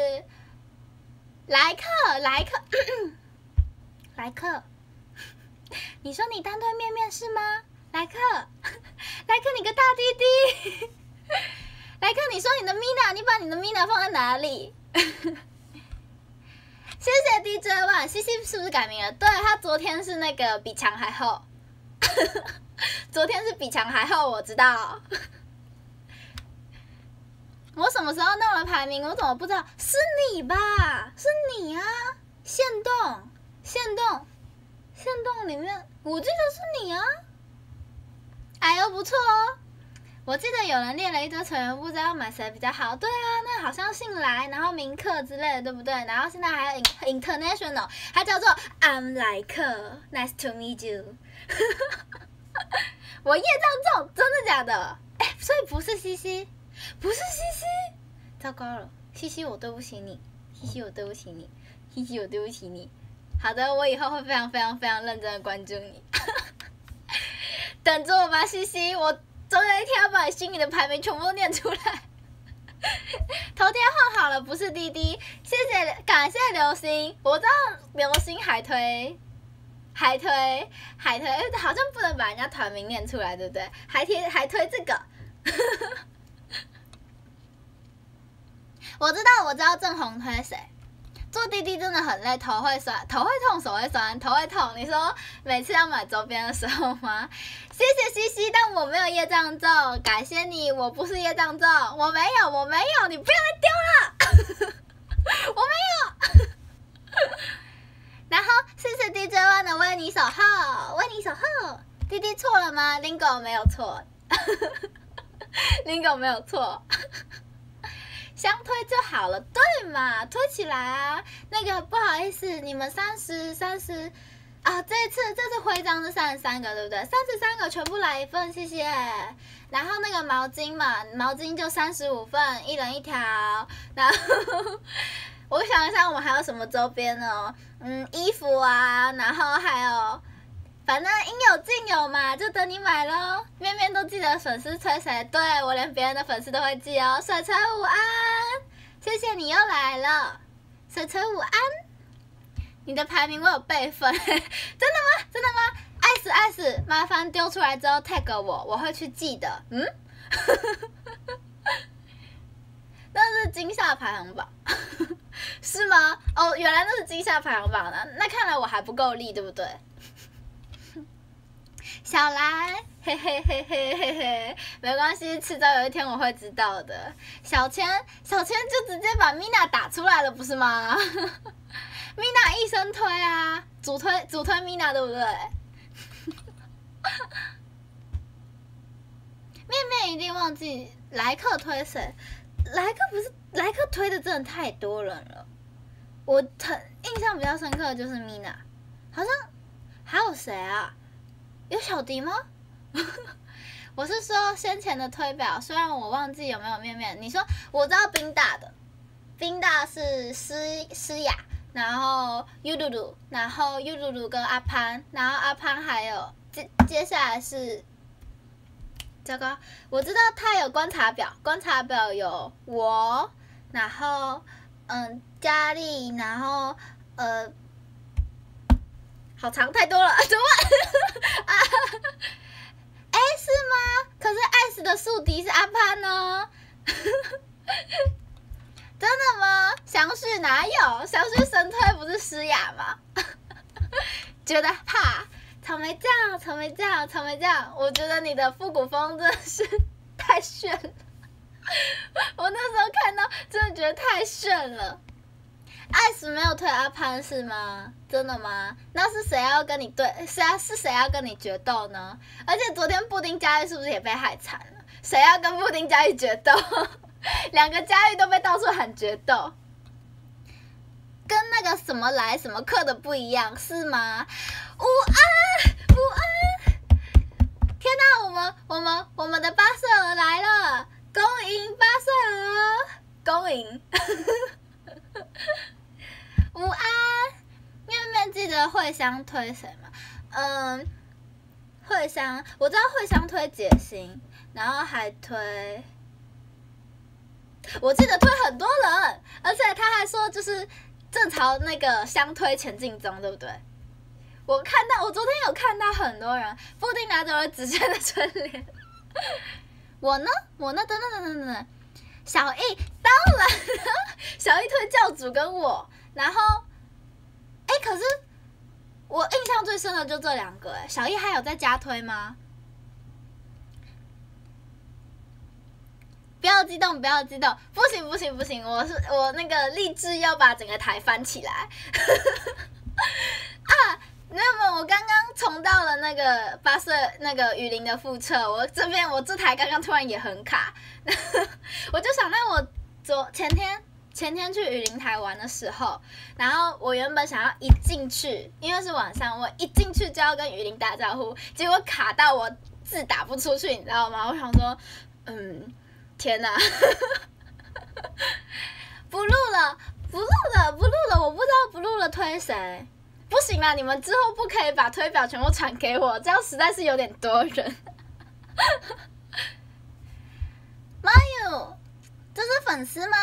来客，来客。来客，你说你单对面面是吗？来客，来客，你个大弟弟！来客，你说你的 Mina， 你把你的 Mina 放在哪里？谢谢 D J One， 西西是不是改名了？对，他昨天是那个比强还厚，昨天是比强还厚，我知道。我什么时候弄了排名？我怎么不知道？是你吧？是你啊！限动。限动，限动里面，我记得是你啊。哎呦，不错哦！我记得有人列了一堆成员，不知道买谁比较好。对啊，那好像姓来，然后名客之类的，对不对？然后现在还有 international， 它叫做 I'm 来客 ，Nice to meet you 。我业障重，真的假的？哎，所以不是西西，不是西西，糟糕了，西西我对不起你，西西我对不起你，西西我对不起你。好的，我以后会非常非常非常认真的关注你，等着我吧，西西，我总有一天要把你心里的排名全部都念出来。头贴换好了，不是滴滴，谢谢，感谢流星，我知道流星海推，海推，海推，好像不能把人家团名念出来，对不对？还贴还推这个，我知道，我知道郑红推谁。坐滴滴真的很累，头会酸，头会痛，手会酸，头会痛。你说每次要买周边的时候吗？谢谢西西，但我没有业障咒，感谢你，我不是业障咒，我没有，我没有，你不要再丢了，我没有。然后谢谢 D J One 的为你守候，为你守候。滴滴错了吗 ？Lingo 没有错，Lingo 没有错。相推就好了，对嘛？推起来啊！那个不好意思，你们三十、三十、 啊，这次这次徽章是三十三个，对不对？三十三个全部来一份，谢谢。然后那个毛巾嘛，毛巾就三十五份，一人一条。然后我想一下，我们还有什么周边呢？嗯，衣服啊，然后还有，反正应有尽有嘛，就等你买咯。面面都记得粉丝吹谁，对我连别人的粉丝都会记哦。水锤午安，谢谢你又来了，水锤午安。你的排名我有备份，真的吗？真的吗？爱死爱死，麻烦丢出来之后 tag 我，我会去记的。嗯，那是惊吓排行榜，是吗？哦，原来那是惊吓排行榜呢。那看来我还不够力，对不对？小兰，嘿嘿嘿嘿嘿嘿，没关系，迟早有一天我会知道的。小千，小千就直接把 Mina 打出来了，不是吗？Mina 一生推啊，主推主推 Mina 对不对？面面一定忘记莱克推谁？莱克不是莱克推的真的太多人了，我很印象比较深刻的就是 Mina， 好像还有谁啊？有小迪吗？我是说先前的推表，虽然我忘记有没有面面。你说我知道冰大的，冰大是诗诗雅。然后 U 露露，然后 U 露露跟阿潘，然后阿潘还有接接下来是，糟糕，我知道他有观察表，观察表有我，然后嗯佳丽，然后呃，好长太多了，怎么办？啊，哎是吗？可是艾斯的宿敌是阿潘哦。真的吗？详旭哪有？详旭神推不是诗雅吗？觉得怕草莓酱，草莓酱，草莓酱，我觉得你的复古风真的是太炫了。我那时候看到，真的觉得太炫了。艾斯没有推阿潘是吗？真的吗？那是谁要跟你对？谁啊？是谁要跟你决斗呢？而且昨天布丁佳玉是不是也被害惨了？谁要跟布丁佳玉决斗？两个佳玉都被到处喊决斗，跟那个什么来什么课的不一样是吗？午安，午安！天哪，我们我们我们的八岁儿来了，恭迎八岁儿，恭迎！午安，面面记得惠香推谁吗？嗯，惠香我知道惠香推解心，然后还推。我记得推很多人，而且他还说就是正朝那个相推前进中，对不对？我看到，我昨天有看到很多人，布丁拿走了直线的春联。我呢？我呢？等等等等等，小易当然，小易推教主跟我，然后，哎，可是我印象最深的就这两个，哎，小易还有在加推吗？不要激动，不要激动，不行不行不行，我是我那个立志要把整个台翻起来。啊，那么我刚刚重到了那个八岁那个雨林的副测，我这边我这台刚刚突然也很卡，我就想到我昨前天前天去雨林台玩的时候，然后我原本想要一进去，因为是晚上，我一进去就要跟雨林打招呼，结果卡到我字打不出去，你知道吗？我想说，嗯。天哪！不录了，不录了，不录了！我不知道不录了推谁，不行啦！你们之后不可以把推表全部传给我，这样实在是有点多人。妈哟，这是粉丝吗？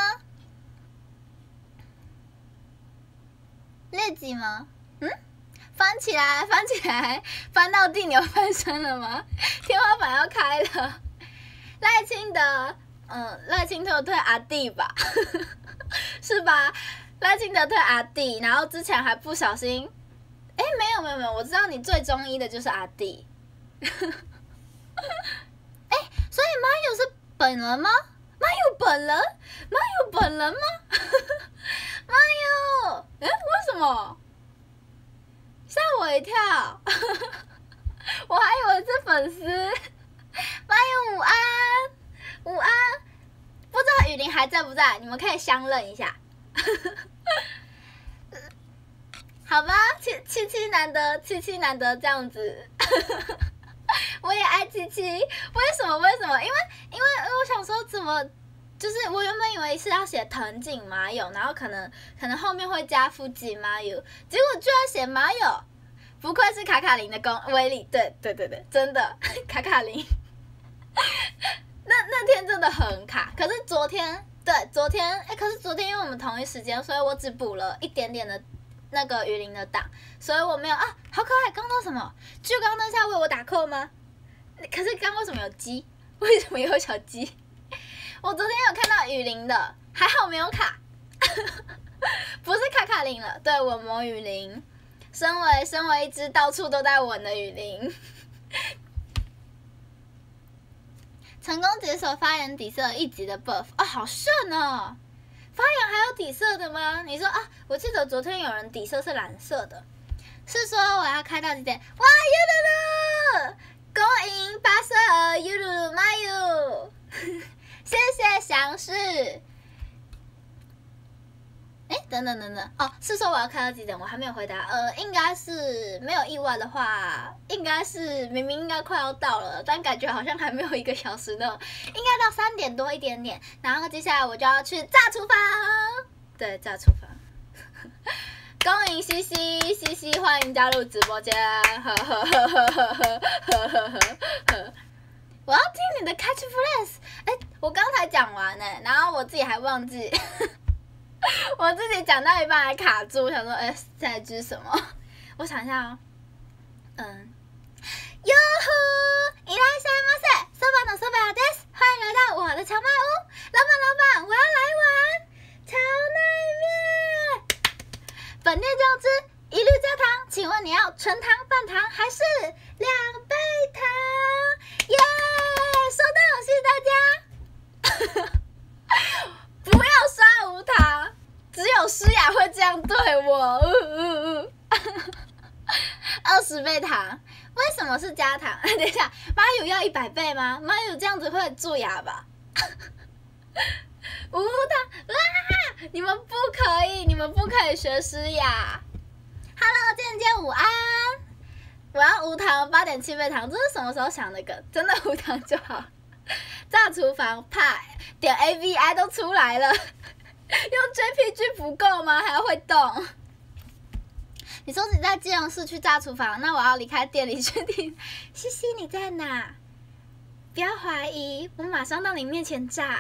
劣迹吗？嗯，翻起来，翻起来，翻到地牛翻身了吗？天花板要开了。赖清德。嗯，赖清德推阿弟吧，是吧？赖清德推阿弟，然后之前还不小心，哎，没有没有没有，我知道你最中意的就是阿弟。哎，所以马友是本人吗？马友本人？马友本人吗？马友，哎，为什么？吓我一跳，我还以为是粉丝。马友午安。午安，不知道雨林还在不在？你们可以相认一下。 好吧，七七七难得，七七难得这样子。我也爱七七，为什么？为什么？因为因为我想说怎么，就是我原本以为是要写藤井麻友，然后可能可能后面会加富吉麻友，结果居然写麻友，不愧是卡卡琳的功威力，对对对对，真的卡卡琳。那那天真的很卡，可是昨天对昨天哎、欸，可是昨天因为我们同一时间，所以我只补了一点点的那个鱼鳞的档，所以我没有啊，好可爱！刚刚什么？聚光灯下为我打 call 吗？可是刚刚为什么有鸡？为什么有小鸡？我昨天有看到雨林的，还好没有卡，不是卡卡琳了。对，我魔雨林，身为身为一只到处都在吻的雨林。成功解锁发言底色一级的 buff 啊、哦，好炫哦！发言还有底色的吗？你说啊，我记得昨天有人底色是蓝色的，是说我要开到几点？哇，优噜噜，恭迎八岁儿优噜噜妈哟，谢谢详事。哎，等等等等，哦，是说我要开到几点？我还没有回答。呃，应该是没有意外的话，应该是明明应该快要到了，但感觉好像还没有一个小时呢，应该到三点多一点点。然后接下来我就要去炸厨房，对，炸厨房。恭迎西西，西西欢迎加入直播间，呵呵呵呵呵呵呵呵呵。我要听你的 catchphrase， 哎，我刚才讲完呢，然后我自己还忘记。我自己讲到一半还卡住，我想说，哎、欸，下一句什么？我想一下哦，嗯，哟呼，いらっしゃいませ，そばのそばです，欢迎来到我的荞麦屋，老板老板，我要来玩荞麦面。本店酱汁一律加糖，请问你要纯糖、半糖还是两倍糖？耶，收到，谢谢大家。不要刷无糖，只有诗雅会这样对我。二十倍糖，为什么是加糖？等一下，妈有要一百倍吗？妈有这样子会蛀牙吧？无糖啊！你们不可以，你们不可以学诗雅。Hello， 健健午安。我要无糖八点七倍糖，这是什么时候想的梗？真的无糖就好。炸厨房怕点 A V I 都出来了，用 J P G 不够吗？还要会动。你说你在基隆市区炸厨房，那我要离开店里去听。西西你在哪？不要怀疑，我马上到你面前炸。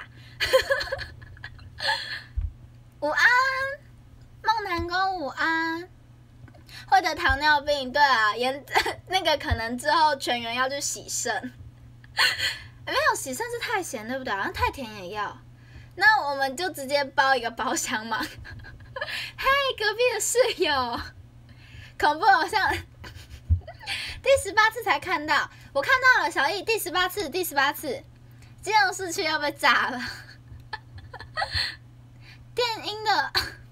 午安，梦南宫午安。会得糖尿病，对啊，严那个可能之后全员要去洗肾。没有洗肾是太咸，对不对？好像太甜也要。那我们就直接包一个包厢嘛。嘿，隔壁的室友，恐怖偶像，第十八次才看到，我看到了小易，第十八次，第十八次，基隆市区要被炸了。电音的，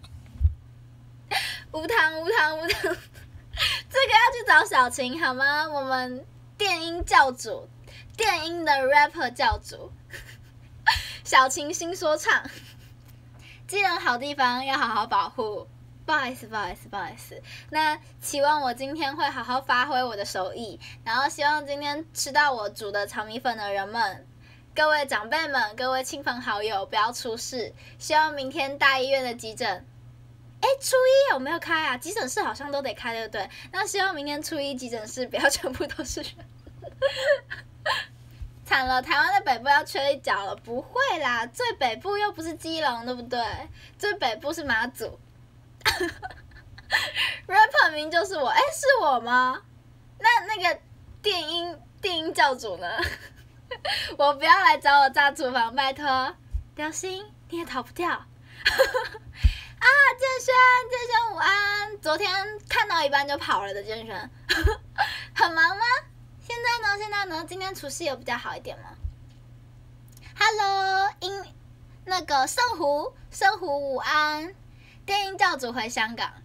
无糖无糖无糖，这个要去找小晴好吗？我们电音教主。电音的 rapper 教主，小晴新说唱，基隆好地方要好好保护。不好意思，不好意思，不好意思。那期望我今天会好好发挥我的手艺，然后希望今天吃到我煮的炒米粉的人们，各位长辈们，各位亲朋好友不要出事。希望明天大医院的急诊，哎，初一有没有开啊？急诊室好像都得开，对不对？那希望明天初一急诊室不要全部都是人。惨了，台湾的北部要缺一角了。不会啦，最北部又不是基隆，对不对？最北部是马祖。rapper 名就是我，哎，是我吗？那那个电音电音教主呢？我不要来找我炸厨房，拜托。雕心，你也逃不掉。啊，建轩，建轩午安。昨天看到一半就跑了的建轩，很忙吗？现在呢？现在呢？今天除夕有比较好一点吗 ？Hello， 英那个圣湖，圣湖午安，电音教主回香港，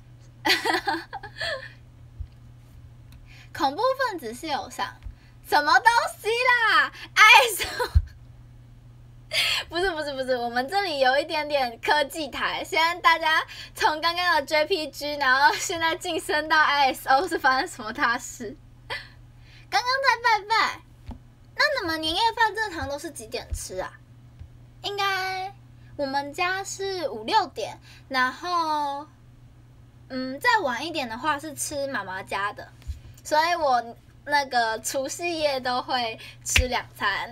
恐怖分子是友善，什么东西啦？爱上，不是不是不是是，我们这里有一点点科技台。现在大家从刚刚的 J P G， 然后现在晋升到 I S O， 是发生什么大事？刚刚在拜拜，那你们年夜饭正常都是几点吃啊？应该我们家是五六点，然后嗯，再晚一点的话是吃妈妈家的，所以我那个除夕夜都会吃两餐。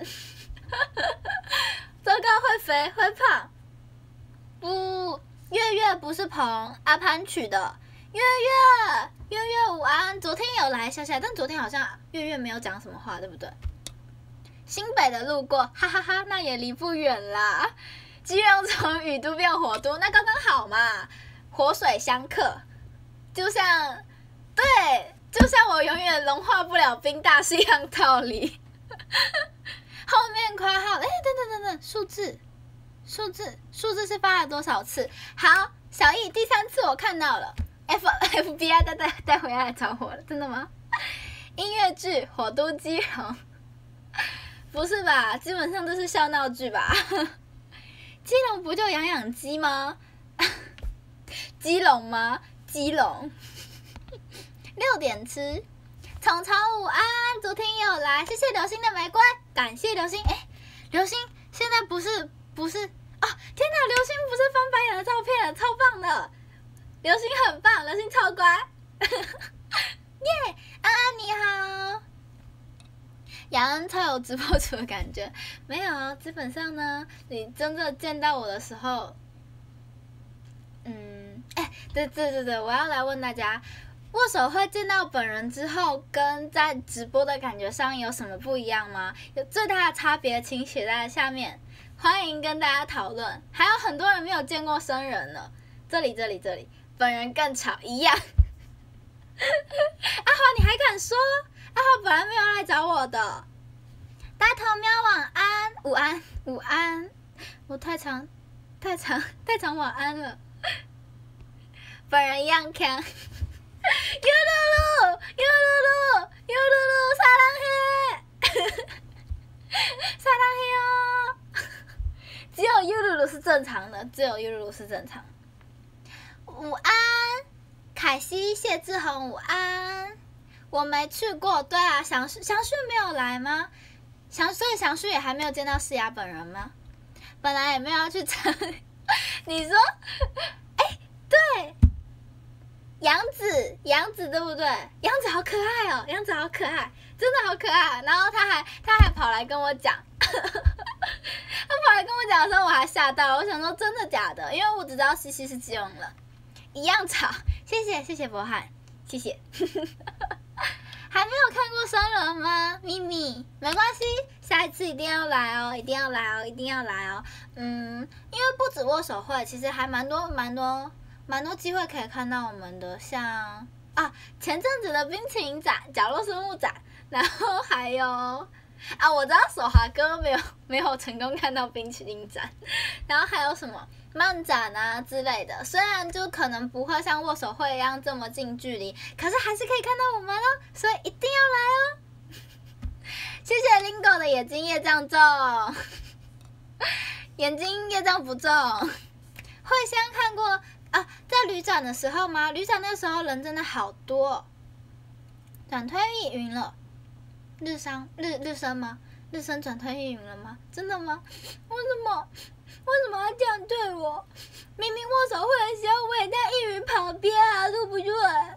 糟糕，会肥会胖。不，月月不是鹏，阿潘取的。月月，月月午安。昨天有来笑笑，但昨天好像月月没有讲什么话，对不对？新北的路过，哈哈哈哈，那也离不远啦。基隆从雨都变火都，那刚刚好嘛，活水相克。就像，对，就像我永远融化不了冰大是一样道理。后面括号，哎，等等等等，数字，数字，数字是发了多少次？好，小易，第三次我看到了 ，F F B I 带带带回来找我了，真的吗？音乐剧《火都基隆》，不是吧？基本上都是笑闹剧吧？基隆不就养养鸡吗？基隆吗？基隆，六点吃。虫草午安，昨天也有来，谢谢流星的玫瑰，感谢流星。哎，流星现在不是不是哦，天哪，流星不是翻白眼的照片了，超棒的，流星很棒，流星超乖。耶，安安你好，雅恩超有直播主的感觉，没有，基本上呢，你真正见到我的时候，嗯，哎，对对对对，我要来问大家。握手会见到本人之后，跟在直播的感觉上有什么不一样吗？有最大的差别，请写在下面，欢迎跟大家讨论。还有很多人没有见过生人呢，这里这里这里，本人更吵一样。阿华你还敢说？阿华本来没有来找我的。大头喵晚安，午安午安，我太长太长太长晚安了。本人一样强。优露露，优露露，优露露，撒浪嘿，撒浪嘿哦！只有优露露是正常的，只有优露露是正常。午安，凯西、谢志宏，午安。我没去过，对啊，祥旭祥旭没有来吗？祥所以祥旭也还没有见到诗雅本人吗？本来也没有要去参，你说，哎，对。杨子，杨子对不对？杨子好可爱哦，杨子好可爱，真的好可爱。然后他还他还跑来跟我讲，他跑来跟我讲的时候，我还吓到了。我想说真的假的？因为我只知道西西是基隆人，一样吵。谢谢谢谢博翰，谢谢。还没有看过生人吗？咪咪，没关系，下一次一定要来哦，一定要来哦，一定要来哦。嗯，因为不止握手会，其实还蛮多蛮多。蛮多机会可以看到我们的，像啊前阵子的冰淇淋展、角落生物展，然后还有啊我知道手滑哥没有没有成功看到冰淇淋展，然后还有什么漫展啊之类的，虽然就可能不会像握手会一样这么近距离，可是还是可以看到我们哦，所以一定要来哦。谢谢 Lingo 的眼睛业障重，眼睛业障不重。慧香看过。啊，在旅展的时候吗？旅展那时候人真的好多，转推易云了。日商日日升吗？日升转推易云了吗？真的吗？为什么？为什么要这样对我？明明握手会的时候我也在易云旁边啊，对不对？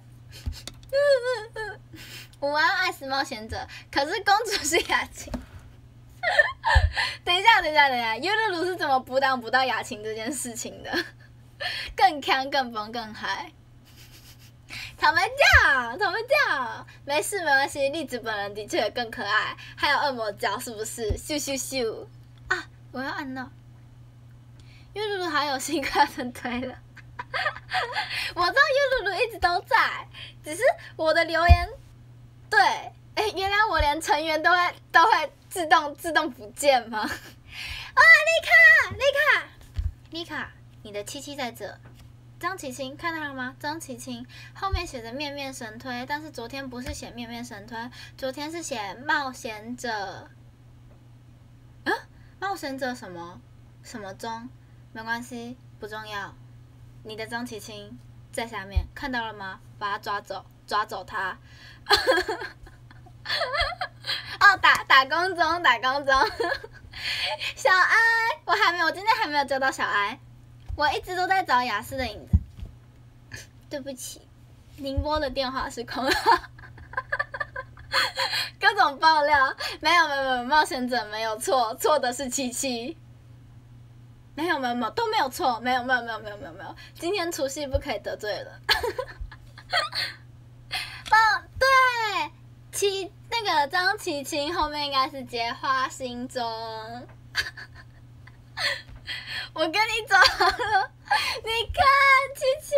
午安，爱死冒险者。可是公主是雅琴。等一下，等一下，等一下，优乐鲁是怎么补档补到雅琴这件事情的？更强、更疯、更嗨！草莓酱，草莓酱，没事没关系。栗子本人的确更可爱，还有恶魔胶，是不是？咻咻咻！啊，我要按到。优露露还有新快成推了，我知道优露露一直都在，只是我的留言，对，哎，原来我连成员都会都会自动自动不见吗？啊，丽卡，丽卡，丽卡。你的七七在这，张琪琪看到了吗？张琪琪后面写着面面神推，但是昨天不是写面面神推，昨天是写冒险者。啊，冒险者什么？ 什么钟？没关系，不重要。你的张琪琪在下面，看到了吗？把他抓走，抓走他。哦，打打工中，打工中。小哀，我还没有，我今天还没有救到小哀，我一直都在找雅思的影子。对不起，宁波的电话是空号。各种爆料，没有没有没有，冒险者没有错，错的是七七。没有没有没有都没有错，没有没有没有没有没有没有，今天除夕不可以得罪人。哦，对，琪那个张琪琪后面应该是接花心中。我跟你走了，你看琪琪。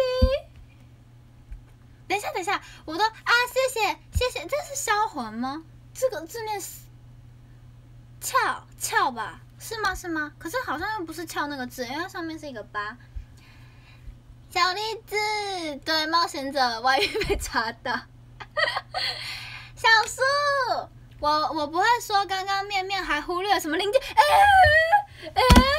等一下，等一下，我都啊，谢谢，谢谢，这是销魂吗？这个字念翘翘吧？是吗？是吗？可是好像又不是翘那个字，因为它上面是一个八。小栗子，对，冒险者外遇被抓到。小树，我我不会说，刚刚面面还忽略什么零件，哎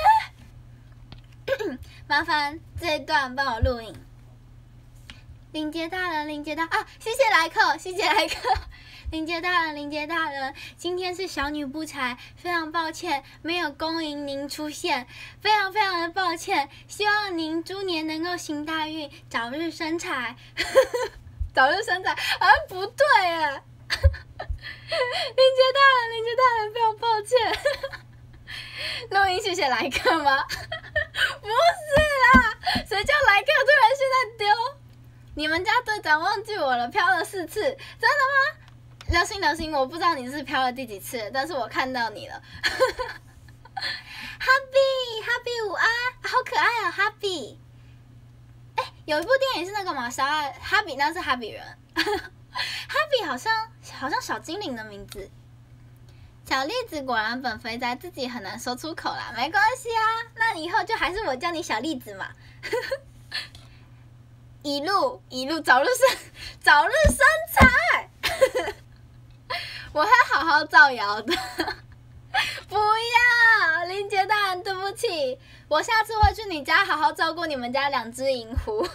哎，麻烦这一段帮我录影。林杰大人，林杰大啊！谢谢来客，谢谢来客。林杰大人，林杰大人，今天是小女不才，非常抱歉没有恭迎您出现，非常非常的抱歉。希望您猪年能够行大运，早日生财。早日生财，好像不对耶。林杰大人，林杰大人，非常抱歉。录音谢谢来客吗？不是啦，谁叫来客突然现在丢？你们家队长忘记我了，飘了四次，真的吗？流星流星，我不知道你是飘了第几次，但是我看到你了。哈比哈比午安，好可爱哦，哈比。哎，有一部电影是那个嘛，小爱哈比，那是哈比人。哈比好像好像小精灵的名字。小栗子果然本肥宅自己很难说出口啦，没关系啊，那以后就还是我叫你小栗子嘛。一路一路早日生早日生财。我会好好造谣的。不要，林杰大人，对不起，我下次会去你家好好照顾你们家两只银狐。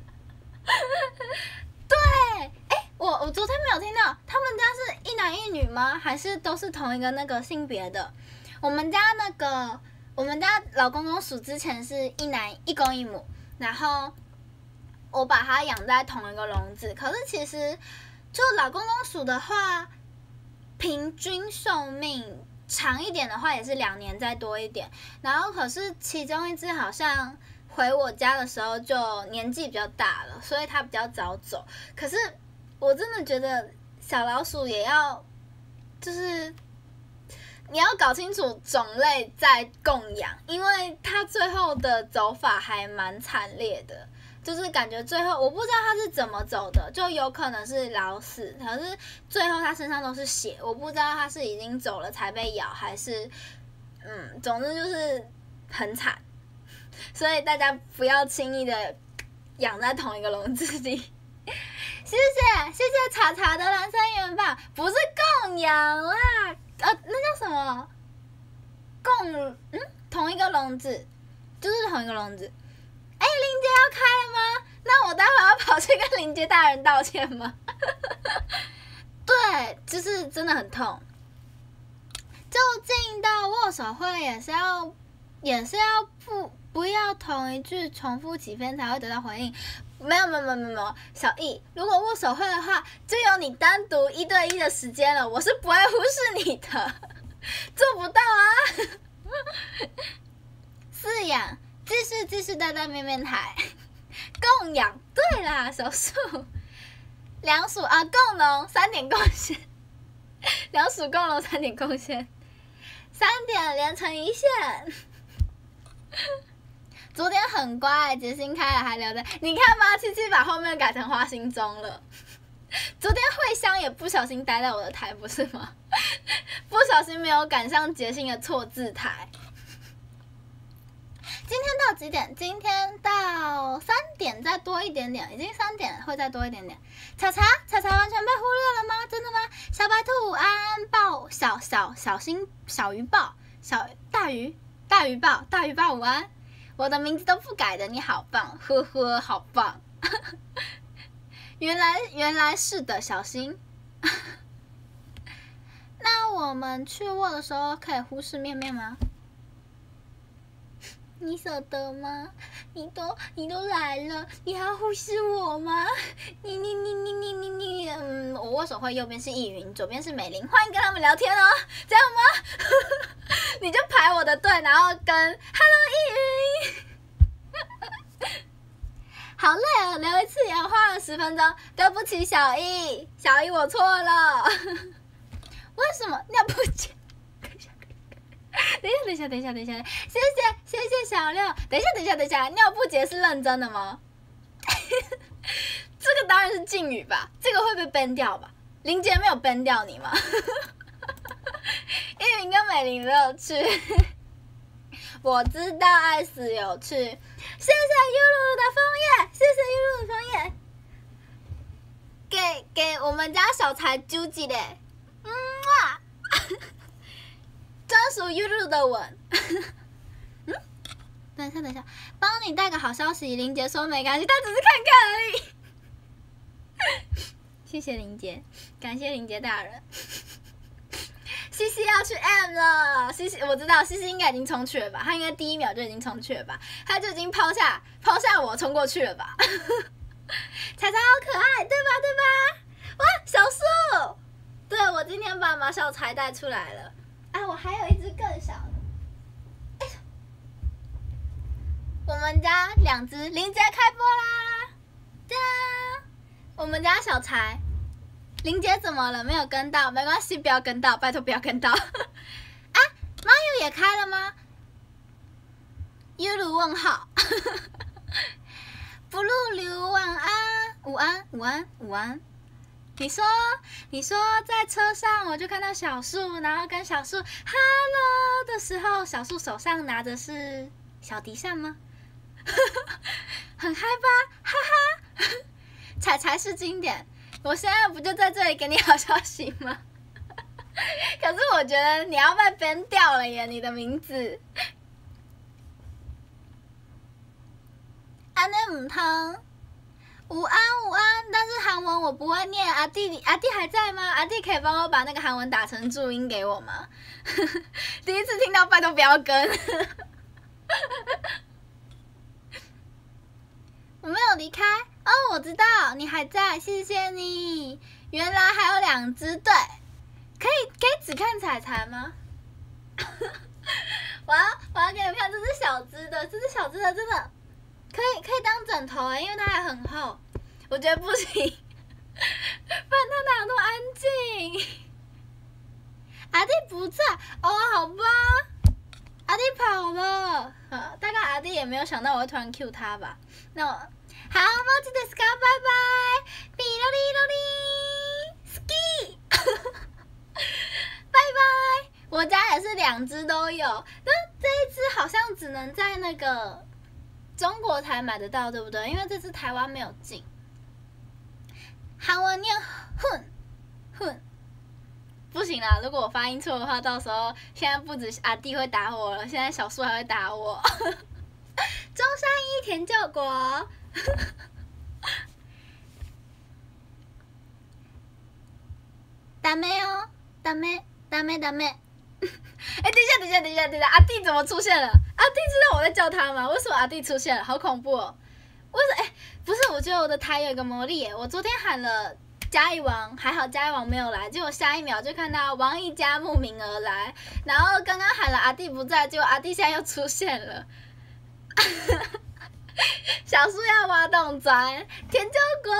对，哎，我我昨天没有听到，他们家是一男一女吗？还是都是同一个那个性别的？我们家那个，我们家老公公鼠之前是一男一公一母，然后我把它养在同一个笼子。可是其实，就老公公鼠的话，平均寿命长一点的话也是两年再多一点。然后可是其中一只好像回我家的时候就年纪比较大了，所以它比较早走。可是我真的觉得小老鼠也要，就是你要搞清楚种类再供养，因为它最后的走法还蛮惨烈的。就是感觉最后我不知道他是怎么走的，就有可能是老死，可是最后他身上都是血，我不知道他是已经走了才被咬，还是嗯，总之就是很惨，所以大家不要轻易的养在同一个笼子里。谢谢谢谢茶茶的蓝色元棒，不是供养啦，呃，那叫什么？共嗯，同一个笼子，就是同一个笼子。哎，林杰要开了吗？那我待会要跑去跟林杰大人道歉吗？对，就是真的很痛。就近到握手会也是要，也是要不不要同一句重复几遍才会得到回应。没有没有没有没有，小易，如果握手会的话，就有你单独一对一的时间了，我是不会忽视你的，做不到啊。饲养。继续继续待在面面台，供养，对啦，小树，两鼠啊，共农三点贡献，两鼠共农三点贡献，三点连成一线。昨天很乖，决心开了还留着，你看吧，七七把后面改成花心中了。昨天慧香也不小心待在我的台，不是吗？不小心没有赶上杰心的错字台。今天到几点？今天到三点，再多一点点，已经三点，会再多一点点。茶茶，茶茶完全被忽略了吗？真的吗？小白兔午安，抱小小小心小鱼抱小大鱼大鱼豹，大鱼豹午安。我的名字都不改的，你好棒，呵呵，好棒。原来原来是的，小心。那我们去握的时候可以忽视面面吗？你舍得吗？你都你都来了，你还要忽视我吗？你你你你你你你，嗯，我握手会右边是易云，左边是美玲，欢迎跟他们聊天哦，这样吗？你就排我的队，然后跟 Hello 易云。好累哦，留一次言花了十分钟，对不起小易，小易我错了。为什么尿不洁？等一下，等一下，等一下，等一下，谢谢，谢谢小六。等一下，等一下，等一下，尿不洁是认真的吗？这个当然是敬语吧，这个会被 ban 掉吧？林杰没有 ban 掉你吗？依云跟美玲都有去，我知道爱死有趣。谢谢 Yulu 的枫叶，谢谢 Yulu 的枫叶，给给我们家小财揪几嘞，嗯哇。专属 Yulu 的吻。嗯，等一下，等一下，帮你带个好消息。林杰说没关系，他只是看看而已。谢谢林杰，感谢林杰大人。西西要去 M 了，西西我知道，西西应该已经冲去了吧？他应该第一秒就已经冲去了吧？他就已经抛下抛下我冲过去了吧？彩彩好可爱，对吧？对吧？哇，小树，对我今天把马小才带出来了。啊，我还有一只更小的。哎，我们家两只林杰开播啦！对啊，我们家小才，林杰怎么了？没有跟到，没关系，不要跟到，拜托不要跟到。啊，马友也开了吗 ？Yulu 问号。Blue 刘晚安，午安，午安，午安。你说，你说在车上我就看到小树，然后跟小树 hello 的时候，小树手上拿的是小笛扇吗？很嗨吧，哈哈！彩彩是经典，我现在不就在这里给你好消息吗？可是我觉得你要被 ban 掉了耶，你的名字。安内母汤。午安午安，但是韩文我不会念。阿弟阿弟还在吗？阿弟可以帮我把那个韩文打成注音给我吗？第一次听到，拜托不要跟。我没有离开哦，我知道你还在，谢谢你。原来还有两只，对，可以可以只看彩彩吗？我要我要给你们看，这是小只的，这是小只的，真的。可以可以当枕头哎，因为它还很厚。我觉得不行，不然它哪有那么安静？阿弟不在哦，好吧，阿弟跑了。呃，大概阿弟也没有想到我会突然 cue 他吧。那我好，マジですか，拜拜，比罗里罗里 ，ski， 拜拜。我家也是两只都有，但这一只好像只能在那个中国才买得到，对不对？因为这次台湾没有进。韩文念混混，不行啦！如果我发音错的话，到时候现在不止阿弟会打我了，现在小树还会打我。中山一田救国。ダメ哦，ダメダメダメ。哎，等一下，等一下，等一下，等一下，阿弟怎么出现了？阿弟知道我在叫他吗？为什么阿弟出现了？好恐怖哦！为什么？哎，不是，我觉得我的台有一个魔力耶。我昨天喊了嘉义王，还好嘉义王没有来，结果下一秒就看到王一家慕名而来。然后刚刚喊了阿弟不在，结果阿弟现在又出现了。小树要挖洞钻，田救国。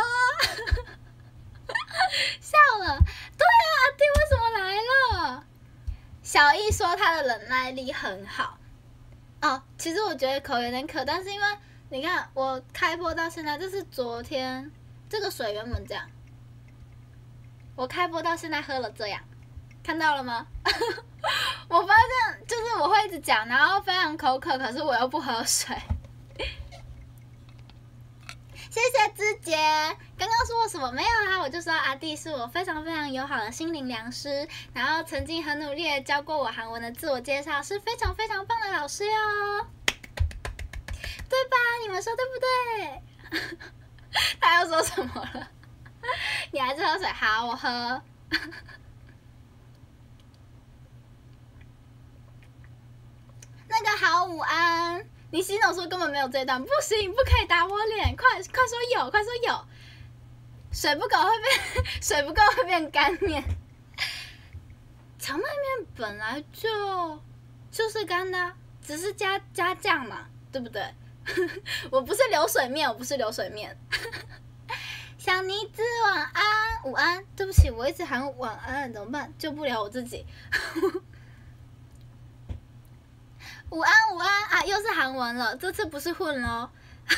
笑了，对啊，阿弟为什么来了？小易说他的忍耐力很好。哦，其实我觉得口有点渴，但是因为你看我开播到现在，这是昨天，这个水原本这样，我开播到现在喝了这样，看到了吗？我发现就是我会一直讲，然后非常口渴，可是我又不喝水。谢谢谢芝姐。刚刚说我什么没有啊？我就说阿弟是我非常非常友好的心灵良师，然后曾经很努力的教过我韩文的自我介绍，是非常非常棒的老师哟，对吧？你们说对不对？他又说什么了？你还是喝水？好，我喝。那个好，午安。你洗脑说根本没有这一段，不行，不可以打我脸！快快说有，快说有。水不够会变，水不够会变干面。荞麦面本来就就是干的、啊，只是加加酱嘛，对不对？我不是流水面，我不是流水面。小妮子晚安，午安。对不起，我一直喊晚安，怎么办？救不了我自己。午安午安啊，又是韩文了，这次不是混咯。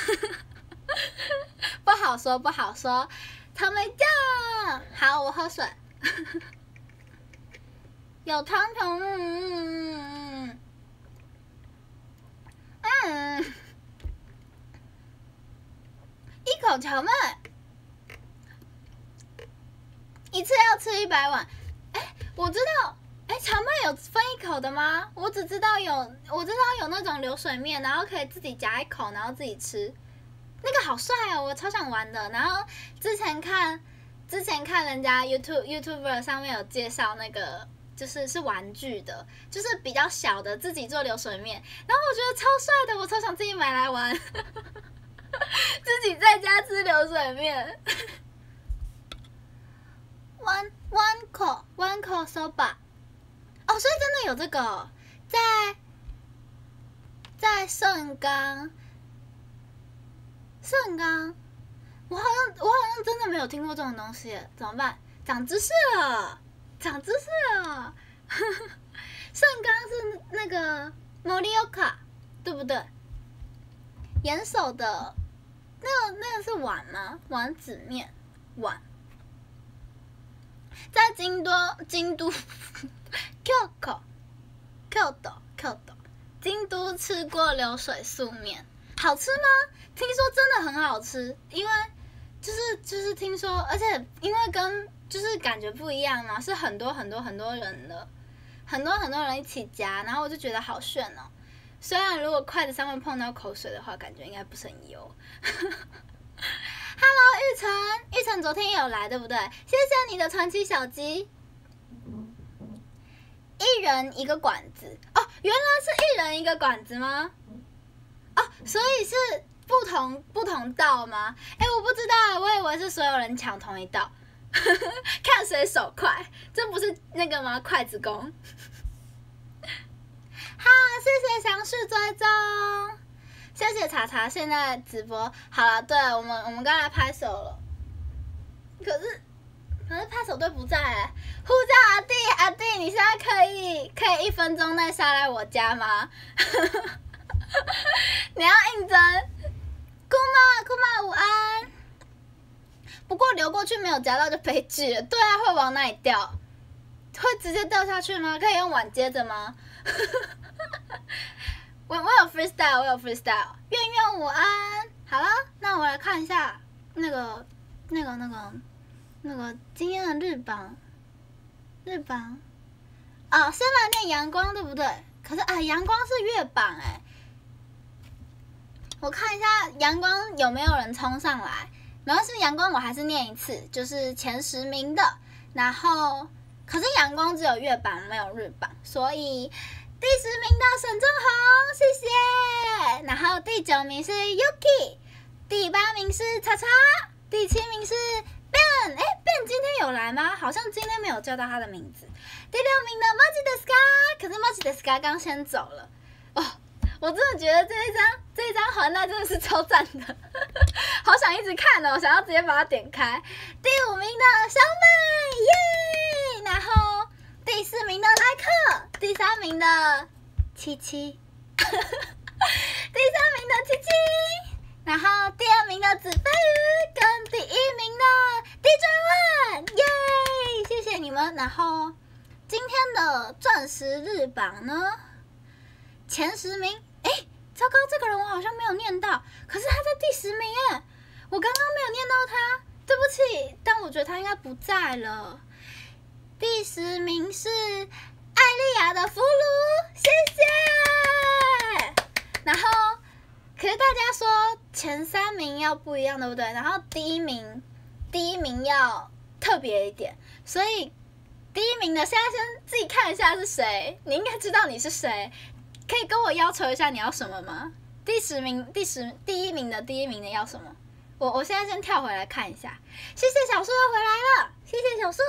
不好说不好说。草莓酱，好，我喝水。有汤头，嗯嗯，一口荞麦，一次要吃一百碗。哎，我知道。哎，荞麦有分一口的吗？我只知道有，我知道有那种流水面，然后可以自己夹一口，然后自己吃，那个好帅哦，我超想玩的。然后之前看，之前看人家 YouTube YouTuber 上面有介绍那个，就是是玩具的，就是比较小的，自己做流水面，然后我觉得超帅的，我超想自己买来玩，自己在家吃流水面。one one 口 one 口 soba。哦，所以真的有这个、哦，在在盛冈，盛冈，我好像我好像真的没有听过这种东西，怎么办？长知识了，长知识了。盛冈是那个莫里奥卡，对不对？岩手的，那个那个是丸吗？丸子面，丸。在京都，京都。Kyoko Kyoto Kyoto 京都吃过流水素面，好吃吗？听说真的很好吃，因为就是就是听说，而且因为跟就是感觉不一样嘛，是很多很多很多人的，很多很多人一起夹，然后我就觉得好炫哦。虽然如果筷子上面碰到口水的话，感觉应该不是很油。Hello 玉成，玉成昨天也有来对不对？谢谢你的传奇小鸡。一人一个管子哦，原来是一人一个管子吗？哦，所以是不同不同道吗？哎，我不知道，我以为是所有人抢同一道，看谁手快，这不是那个吗？筷子功。好，谢谢详细追踪，谢谢茶茶现在直播好了，对我们我们刚才拍手了，可是。可是拍手队不在哎、欸，呼叫阿弟，阿弟，你现在可以可以一分钟内下来我家吗？你要应征？姑妈，姑妈午安。不过流过去没有夹到就悲剧了。对啊，会往哪里掉？会直接掉下去吗？可以用碗接着吗？我我有 freestyle， 我有 freestyle。愿愿午安。好了，那我来看一下那个那个那个。那个今天的日榜，日榜，哦，先来念阳光对不对？可是啊，阳光是月榜哎，我看一下阳光有没有人冲上来。没关系，阳光我还是念一次，就是前十名的。然后，可是阳光只有月榜没有日榜，所以第十名的沈正宏，谢谢。然后第九名是 Yuki， 第八名是叉叉，第七名是。Ben， 哎 ，Ben 今天有来吗？好像今天没有叫到他的名字。第六名的 Maji desu ka， 可是 Maji desu ka 刚先走了。哦，我真的觉得这一张这一张环带真的是超赞的，好想一直看哦，想要直接把它点开。第五名的小美，耶！然后第四名的莱克，第三名的七七，第三名的七七。然后第二名的子飞鱼跟第一名的 D J One， 耶！谢谢你们。然后今天的钻石日榜呢，前十名，哎，糟糕，这个人我好像没有念到，可是他在第十名哎， 我刚刚没有念到他，对不起，但我觉得他应该不在了。第十名是艾丽亚的俘虏，谢谢。然后，可是大家说前三名要不一样，对不对？然后第一名，第一名要特别一点，所以第一名的现在先自己看一下是谁，你应该知道你是谁，可以跟我要求一下你要什么吗？第十名，第十第一名的第一名的要什么？我我现在先跳回来看一下，谢谢小树又回来了，谢谢小树。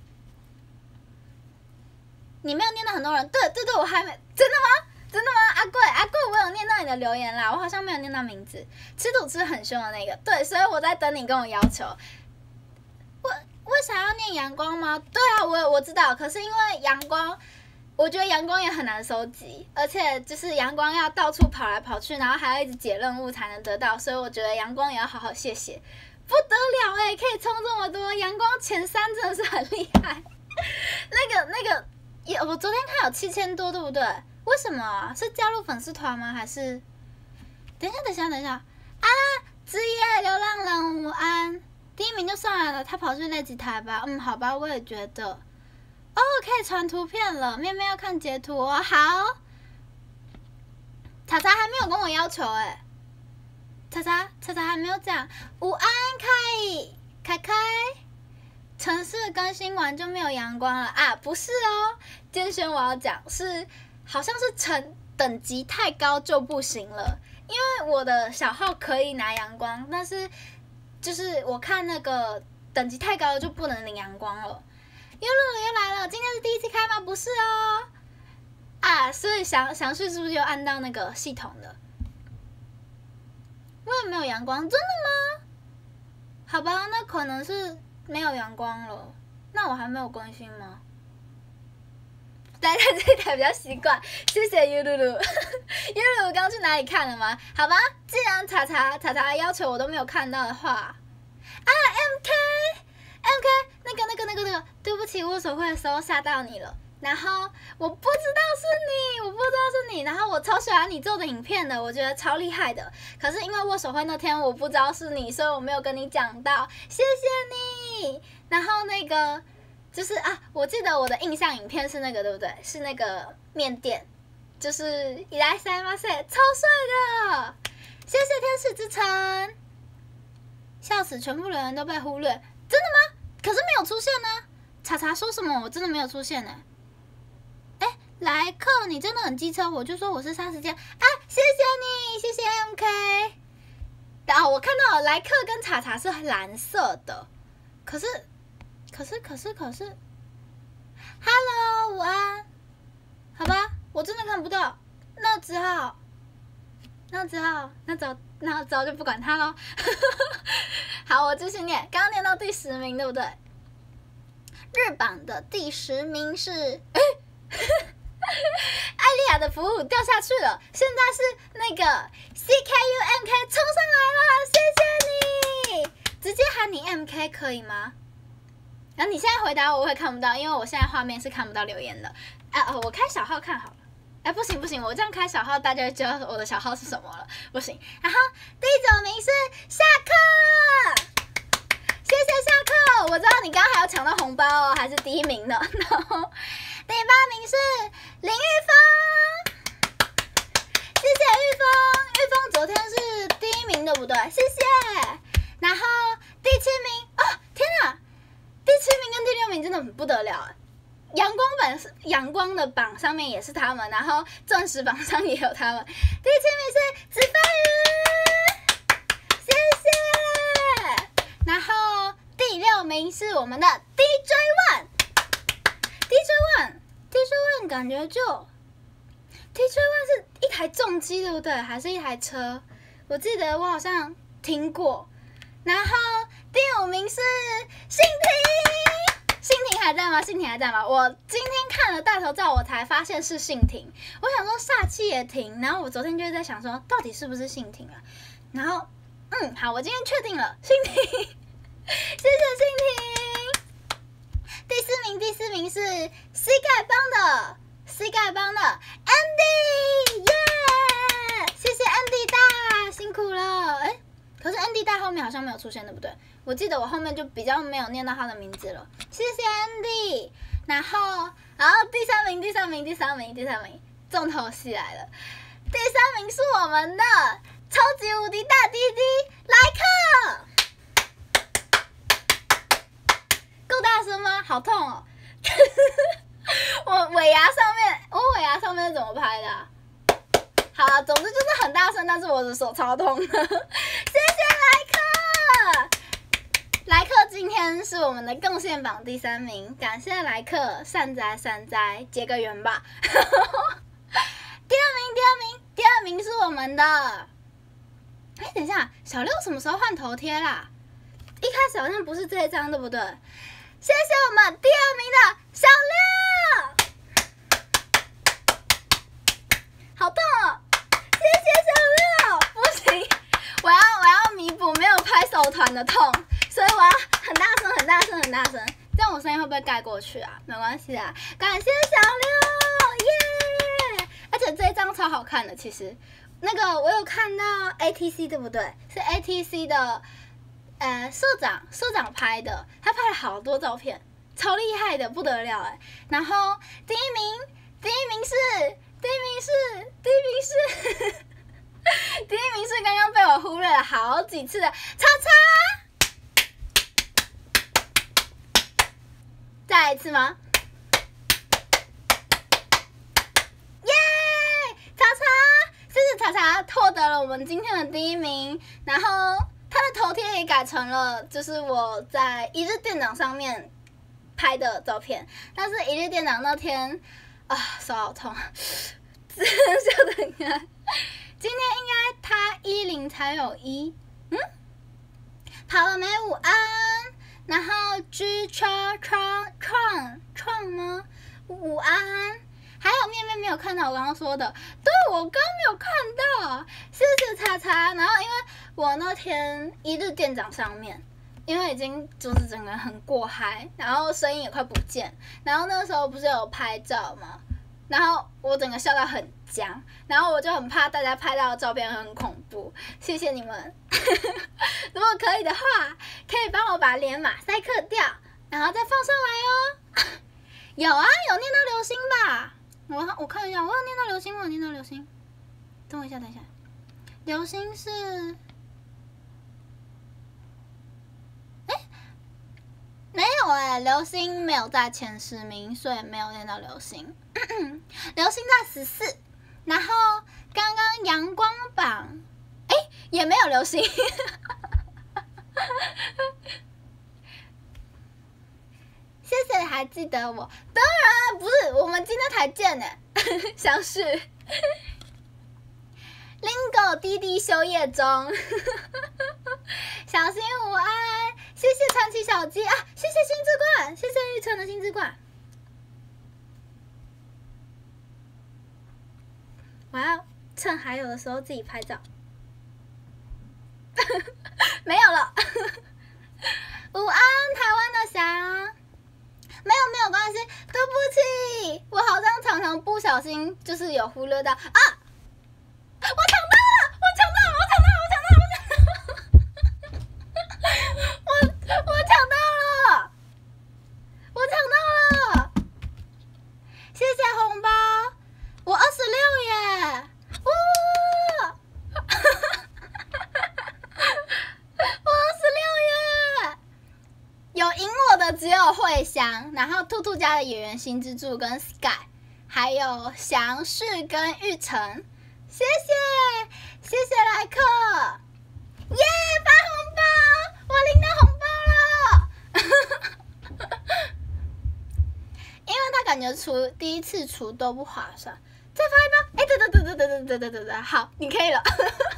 你没有念到很多人，对对对，我还没，真的吗？真的吗？阿贵阿贵，我有念到你的留言啦，我好像没有念到名字，吃土吃很凶的那个，对，所以我在等你跟我要求。为为啥要念阳光吗？对啊，我我知道，可是因为阳光，我觉得阳光也很难收集，而且就是阳光要到处跑来跑去，然后还要一直解任务才能得到，所以我觉得阳光也要好好谢谢。不得了哎、欸，可以冲这么多，阳光前三真的是很厉害。那个那个。也我昨天看有七千多，对不对？为什么啊？是加入粉丝团吗？还是？等一下，等一下，等一下啊！枝叶流浪人午安，第一名就上来了，他跑去那几台吧？嗯，好吧，我也觉得。哦，可以传图片了，面面要看截图哦。好，查查还没有跟我要求哎、欸，查查查查还没有讲。午安，凯凯凯。城市更新完就没有阳光了啊？不是哦，今天我要讲是，好像是成等级太高就不行了。因为我的小号可以拿阳光，但是就是我看那个等级太高了就不能领阳光了。又露露又来了，今天是第一次开吗？不是哦。啊，所以详详细是不是又按到那个系统的？我也没有阳光，真的吗？好吧，那可能是。没有阳光了，那我还没有更新吗？待在这台比较习惯，谢谢优露露。优露露刚去哪里看了吗？好吧，既然查查查查要求我都没有看到的话，啊 M K M K 那个那个那个那个，对不起，握手会的时候吓到你了。然后我不知道是你，我不知道是你，然后我超喜欢你做的影片的，我觉得超厉害的。可是因为握手会那天我不知道是你，所以我没有跟你讲到，谢谢你。然后那个就是啊，我记得我的印象影片是那个对不对？是那个面店，就是いらっしゃいませ，超帅的。谢谢天使之城，笑死，全部留言都被忽略，真的吗？可是没有出现呢。查查说什么？我真的没有出现呢。莱克，你真的很机车，我就说我是三十件啊！谢谢你，谢谢 M K。啊，我看到了，莱克跟查查是蓝色的，可是，可是，可是，可是 ，Hello， 午安，好吧，我真的看不到，那只好，那只好，那只好，那只好就不管他咯。好，我继续念，刚刚念到第十名，对不对？日榜的第十名是，哎。艾丽亚的俘虏掉下去了，现在是那个 C K U M K 冲上来了，谢谢你！直接喊你 M K 可以吗？然后你现在回答我，我会看不到，因为我现在画面是看不到留言的。啊、呃，我开小号看好了。哎，不行不行，我这样开小号，大家就知道我的小号是什么了，不行。然后第九名是下课。谢谢下课，我知道你刚刚还要抢到红包哦，还是第一名呢。然后第八名是林玉峰，谢谢玉峰，玉峰昨天是第一名对不对？谢谢。然后第七名，哦天哪，第七名跟第六名真的很不得了。阳光榜阳光的榜上面也是他们，然后钻石榜上也有他们。第七名是子飞鱼，谢谢。然后第六名是我们的 D J One，D J One，D J One 感觉就 D J One 是一台重机对不对？还是一台车？我记得我好像听过。然后第五名是信婷，信婷还在吗？信婷还在吗？我今天看了大头照，我才发现是信婷。我想说煞气也停，然后我昨天就在想说，到底是不是信婷啊？然后，嗯，好，我今天确定了，信婷，谢谢信婷。第四名，第四名是膝盖帮的，膝盖帮的 Andy， 耶、yeah! 谢谢 Andy 大，辛苦了。哎，可是 Andy 大后面好像好像没有出现，对不对？我记得我后面就比较没有念到他的名字了。谢谢 Andy。然后，然后第三名，第三名，第三名，第三名，重头戏来了。第三名是我们的超级无敌大弟弟莱克，够大声吗？好痛哦！我尾牙上面，我尾牙上面是怎么拍的、啊？好了，总之就是很大声，但是我的手超痛的。谢谢莱克，莱克今天是我们的贡献榜第三名，感谢莱克，善哉善哉，结个缘吧。第二名，第二名，第二名是我们的。哎，等一下，小六什么时候换头贴啦？一开始好像不是这一张，对不对？谢谢我们第二名的小六，好痛哦！谢谢小六，不行，我要我要弥补没有拍手团的痛，所以我要很大声很大声很大声，这样我声音会不会盖过去啊？没关系啊，感谢小六，耶！而且这一张超好看的，其实那个我有看到 A T C 对不对？是 A T C 的呃社长社长拍的，他拍了好多照片，超厉害的不得了哎！然后第一名第一名是。第一名是，第一名是，第一名是刚刚被我忽略了好几次的叉叉，再来一次吗？耶！叉叉，谢谢叉叉获得了我们今天的第一名，然后他的头贴也改成了，就是我在一日店长上面拍的照片，但是一日店长那天。啊，手好痛，笑得很开。今天应该他一零才有一，嗯，跑了没午安，然后 G 创创创创吗？午安，还有面面没有看到我刚刚说的，对我刚没有看到，谢谢叉叉。然后因为我那天一日店长上面。因为已经就是整个人很过嗨，然后声音也快不见，然后那个时候不是有拍照吗？然后我整个笑到很僵，然后我就很怕大家拍到的照片很恐怖。谢谢你们，如果可以的话，可以帮我把脸马赛克掉，然后再放上来哦。有啊，有念到流星吧？我我看一下，我有念到流星，我有念到流星。等我一下，等一下，流星是。没有哎、欸，流星没有在前十名，所以没有念到流星。流星在十四，然后刚刚阳光榜，哎、欸，也没有流星。谢谢还记得我，当然不是，我们今天才见呢、欸，相识。Lingo 滴滴休业中，小心午安，谢谢传奇小鸡啊，谢谢星之冠，谢谢玉成的星之冠。我要趁还有的时候自己拍照，没有了。午安，台湾的翔，没有没有关系，对不起，我好像常常不小心就是有忽略到啊。我抢到了！我抢到了！我抢到了！我抢到了！我抢到了！我我抢到了！我抢到了！谢谢红包，我二十六耶！哇！我二十六耶！有赢我的只有慧香，然后兔兔家的演员新之助跟 Sky， 还有祥旭跟玉成。谢谢，谢谢莱克，耶！发红包，我领到红包了。因为他感觉除第一次除都不划算，再发一包。哎，对对对对对对对对对对，好，你可以了。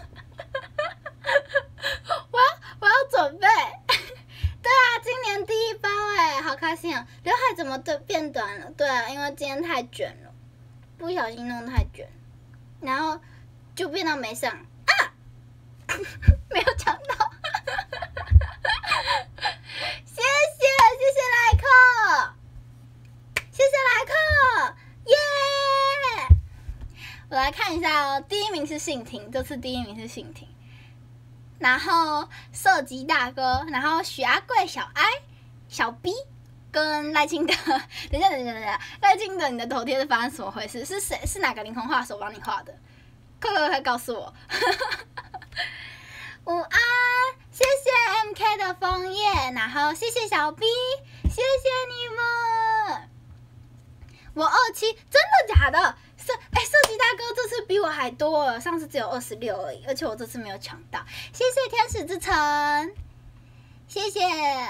我要我要准备。对啊，今年第一包哎，好开心啊！刘海怎么都变短了？对啊，因为今天太卷了，不小心弄太卷。然后就变到没上啊，没有抢到，谢谢谢谢莱克，谢谢莱克，耶！我来看一下哦，第一名是信婷，这次第一名是信婷， 然后射击大哥，然后许阿贵、小 I、小 B 跟赖清德。等一下，等一下，等一下，赖清德，你的头贴是发生什么回事？是谁？是哪个灵魂画手帮你画的？快快快告诉我！午安，谢谢 M K 的枫叶，然后谢谢小 B， 谢谢你们。我二七，真的假的？射哎，射击大哥这次比我还多了，上次只有二十六而已，而且我这次没有抢到。谢谢天使之城，谢谢。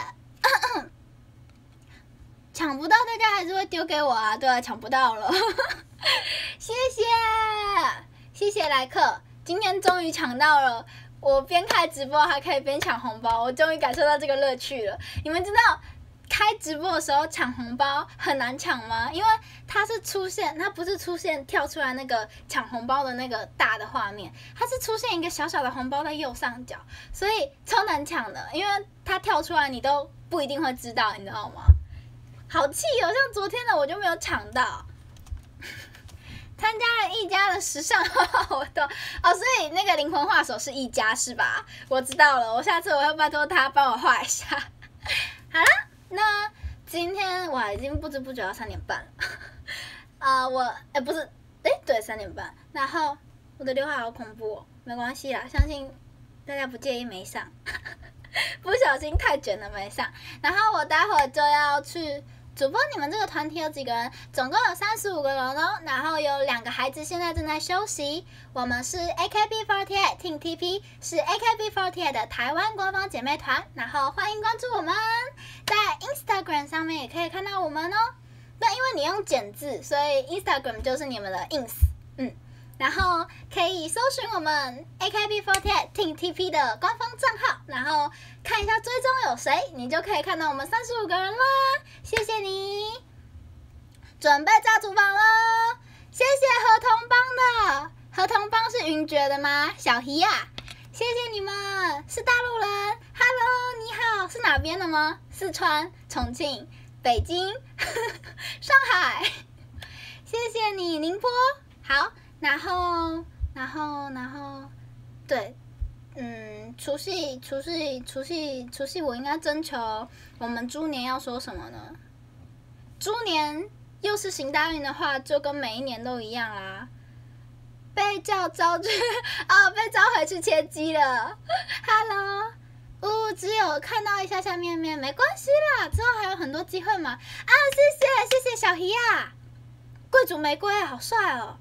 抢不到，大家还是会丢给我啊。对啊，抢不到了。谢谢，谢谢来客，今天终于抢到了。我边开直播还可以边抢红包，我终于感受到这个乐趣了。你们知道开直播的时候抢红包很难抢吗？因为它是出现，它不是出现跳出来那个抢红包的那个大的画面，它是出现一个小小的红包在右上角，所以超难抢的。因为它跳出来你都不一定会知道，你知道吗？好气哦！像昨天的我就没有抢到。参加了一家的时尚活动哦，所以那个灵魂画手是一家是吧？我知道了，我下次我会拜托他帮我画一下。好了，那今天我已经不知不觉要三点半了。啊、呃，我哎、欸、不是，哎、欸、对，三点半。然后我的刘海好恐怖哦，没关系啦，相信大家不介意没上。不小心太卷了没上。然后我待会儿就要去。主播，你们这个团体有几个人？总共有三十五个人哦。然后有两个孩子现在正在休息。我们是 A K B 四十八 Team T P， 是 A K B 四十八的台湾官方姐妹团。然后欢迎关注我们，在 Instagram 上面也可以看到我们哦。那因为你用简字，所以 Instagram 就是你们的 ins， 嗯。然后可以搜寻我们 A K B 四十八 Team T P 的官方账号，然后看一下追踪有谁，你就可以看到我们三十五个人啦。谢谢你，准备炸厨房喽！谢谢合同帮的，合同帮是云爵的吗？小希呀，谢谢你们，是大陆人 ，Hello， 你好，是哪边的吗？四川、重庆、北京、上海，谢谢你，宁波，好。然后，然后，然后，对，嗯，除夕，除夕，除夕，除夕，我应该征求我们猪年要说什么呢？猪年又是行大运的话，就跟每一年都一样啦。被叫招去啊、哦，被召回去切鸡了。Hello， 哦，只有看到一下下面面，没关系啦，之后还有很多机会嘛。啊，谢谢，谢谢小希呀，贵族玫瑰，好帅哦。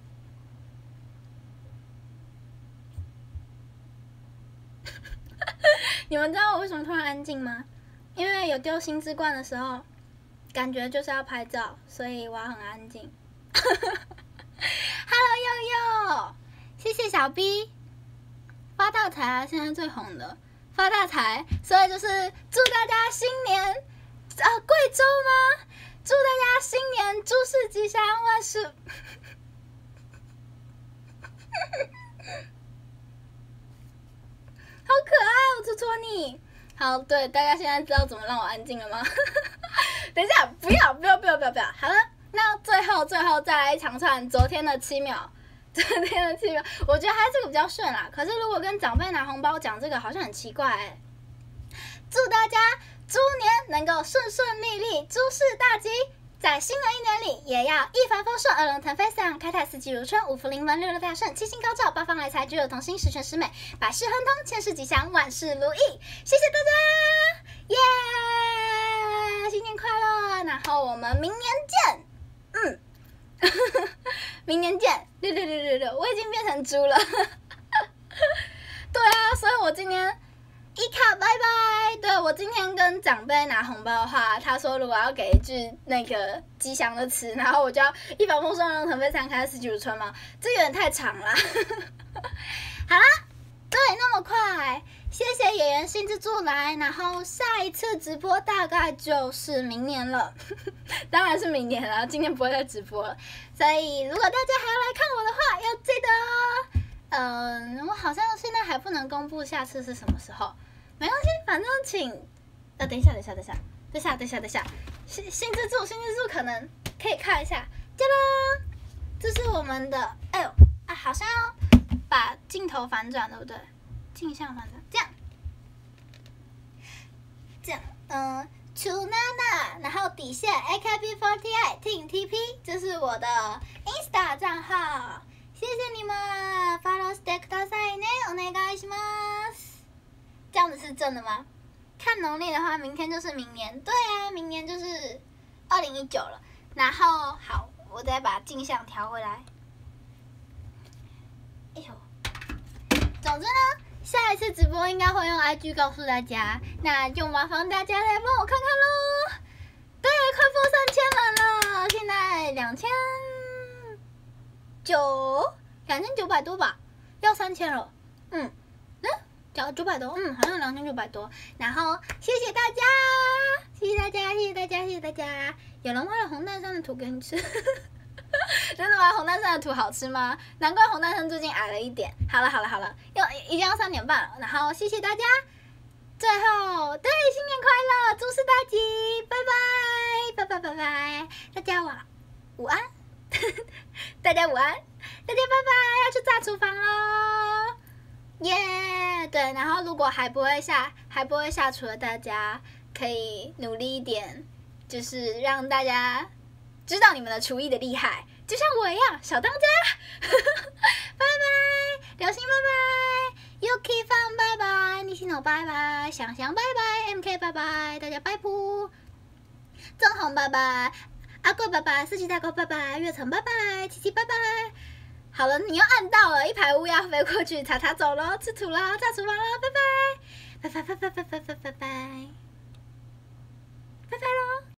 你们知道我为什么突然安静吗？因为有丢星之冠的时候，感觉就是要拍照，所以我要很安静。Hello 佑佑，谢谢小 B， 发大财啊！现在最红的发大财，所以就是祝大家新年，呃，贵州吗？祝大家新年诸事吉祥，万事。好可爱哦，戳戳你。好，对，大家现在知道怎么让我安静了吗？等一下，不要，不要，不要，不要，不要。好了，那最后，最后再来一长串昨天的七秒，昨天的七秒，我觉得还是这个比较顺啦。可是如果跟长辈拿红包讲这个，好像很奇怪哎、欸。祝大家猪年能够顺顺利利，诸事大吉。在新的一年里，也要一帆风顺，二龙腾飞，四阳开泰，四季如春，五福临门，六六大顺，七星高照，八方来财，九九同心，十全十美，百事亨通，千事吉祥，万事如意。谢谢大家，耶、yeah! 新年快乐！然后我们明年见，嗯，明年见，六六六六六，我已经变成猪了。对啊，所以我今年。伊卡拜拜！对，我今天跟长辈拿红包的话，他说如果要给一句那个吉祥的词，然后我就要一帆风顺，二龙腾飞，三阳开泰，四季如春嘛，这有点太长了。好啦，对，那么快，谢谢演员新之助来，然后下一次直播大概就是明年了，当然是明年了，今天不会再直播了。所以如果大家还要来看我的话，要记得哦。嗯，我好像现在还不能公布下次是什么时候，没关系，反正请，呃，等一下，等一下，等一下，等一下，等一下，等一下，新新之助，新之助可能可以看一下，짜啦，这是我们的，哎呦，啊，好像要把镜头反转，对不对？镜像反转，这样。 这样，嗯。Chunana， 然后底线 A K B 四十八 Team T P， 这是我的 Insta 账号，谢谢你们 ，follow してくださいね，お願いします。这样子是真的吗？看农历的话，明天就是明年，对啊，明年就是二零一九了。然后好，我再把镜像调回来。哎呦，总之呢。下一次直播应该会用 I G 告诉大家，那就麻烦大家来帮我看看喽。对，快破三千人了，现在两千九，两千九百多吧，要三千了。嗯，嗯，九九百多，嗯，好像两千九百多。然后谢谢大家，谢谢大家，谢谢大家，谢谢大家。有人画了红蛋山的图给你吃。真的吗？红蛋山的图好吃吗？难怪红蛋山最近矮了一点。好了好了好了，要已经要三点半了。然后谢谢大家，最后对新年快乐，诸事大吉，拜拜拜拜拜拜，大家晚午安，大家午安，大家拜拜，要去炸厨房喽，耶、yeah ！对，然后如果还不会下还不会下厨的大家，可以努力一点，就是让大家。知道你们的厨艺的厉害，就像我一样，小当家。拜拜，流星拜拜 ，Yuki 放拜拜，逆心头拜拜，想想拜拜 ，M K 拜拜，大家拜噗，正红拜拜，阿贵拜拜，四季大哥拜拜，月城拜拜，琪琪拜拜。好了，你又按到了，一排乌鸦飞过去，查查走了，吃土了，炸厨房了，拜拜，拜拜拜拜拜拜拜拜拜，拜拜喽。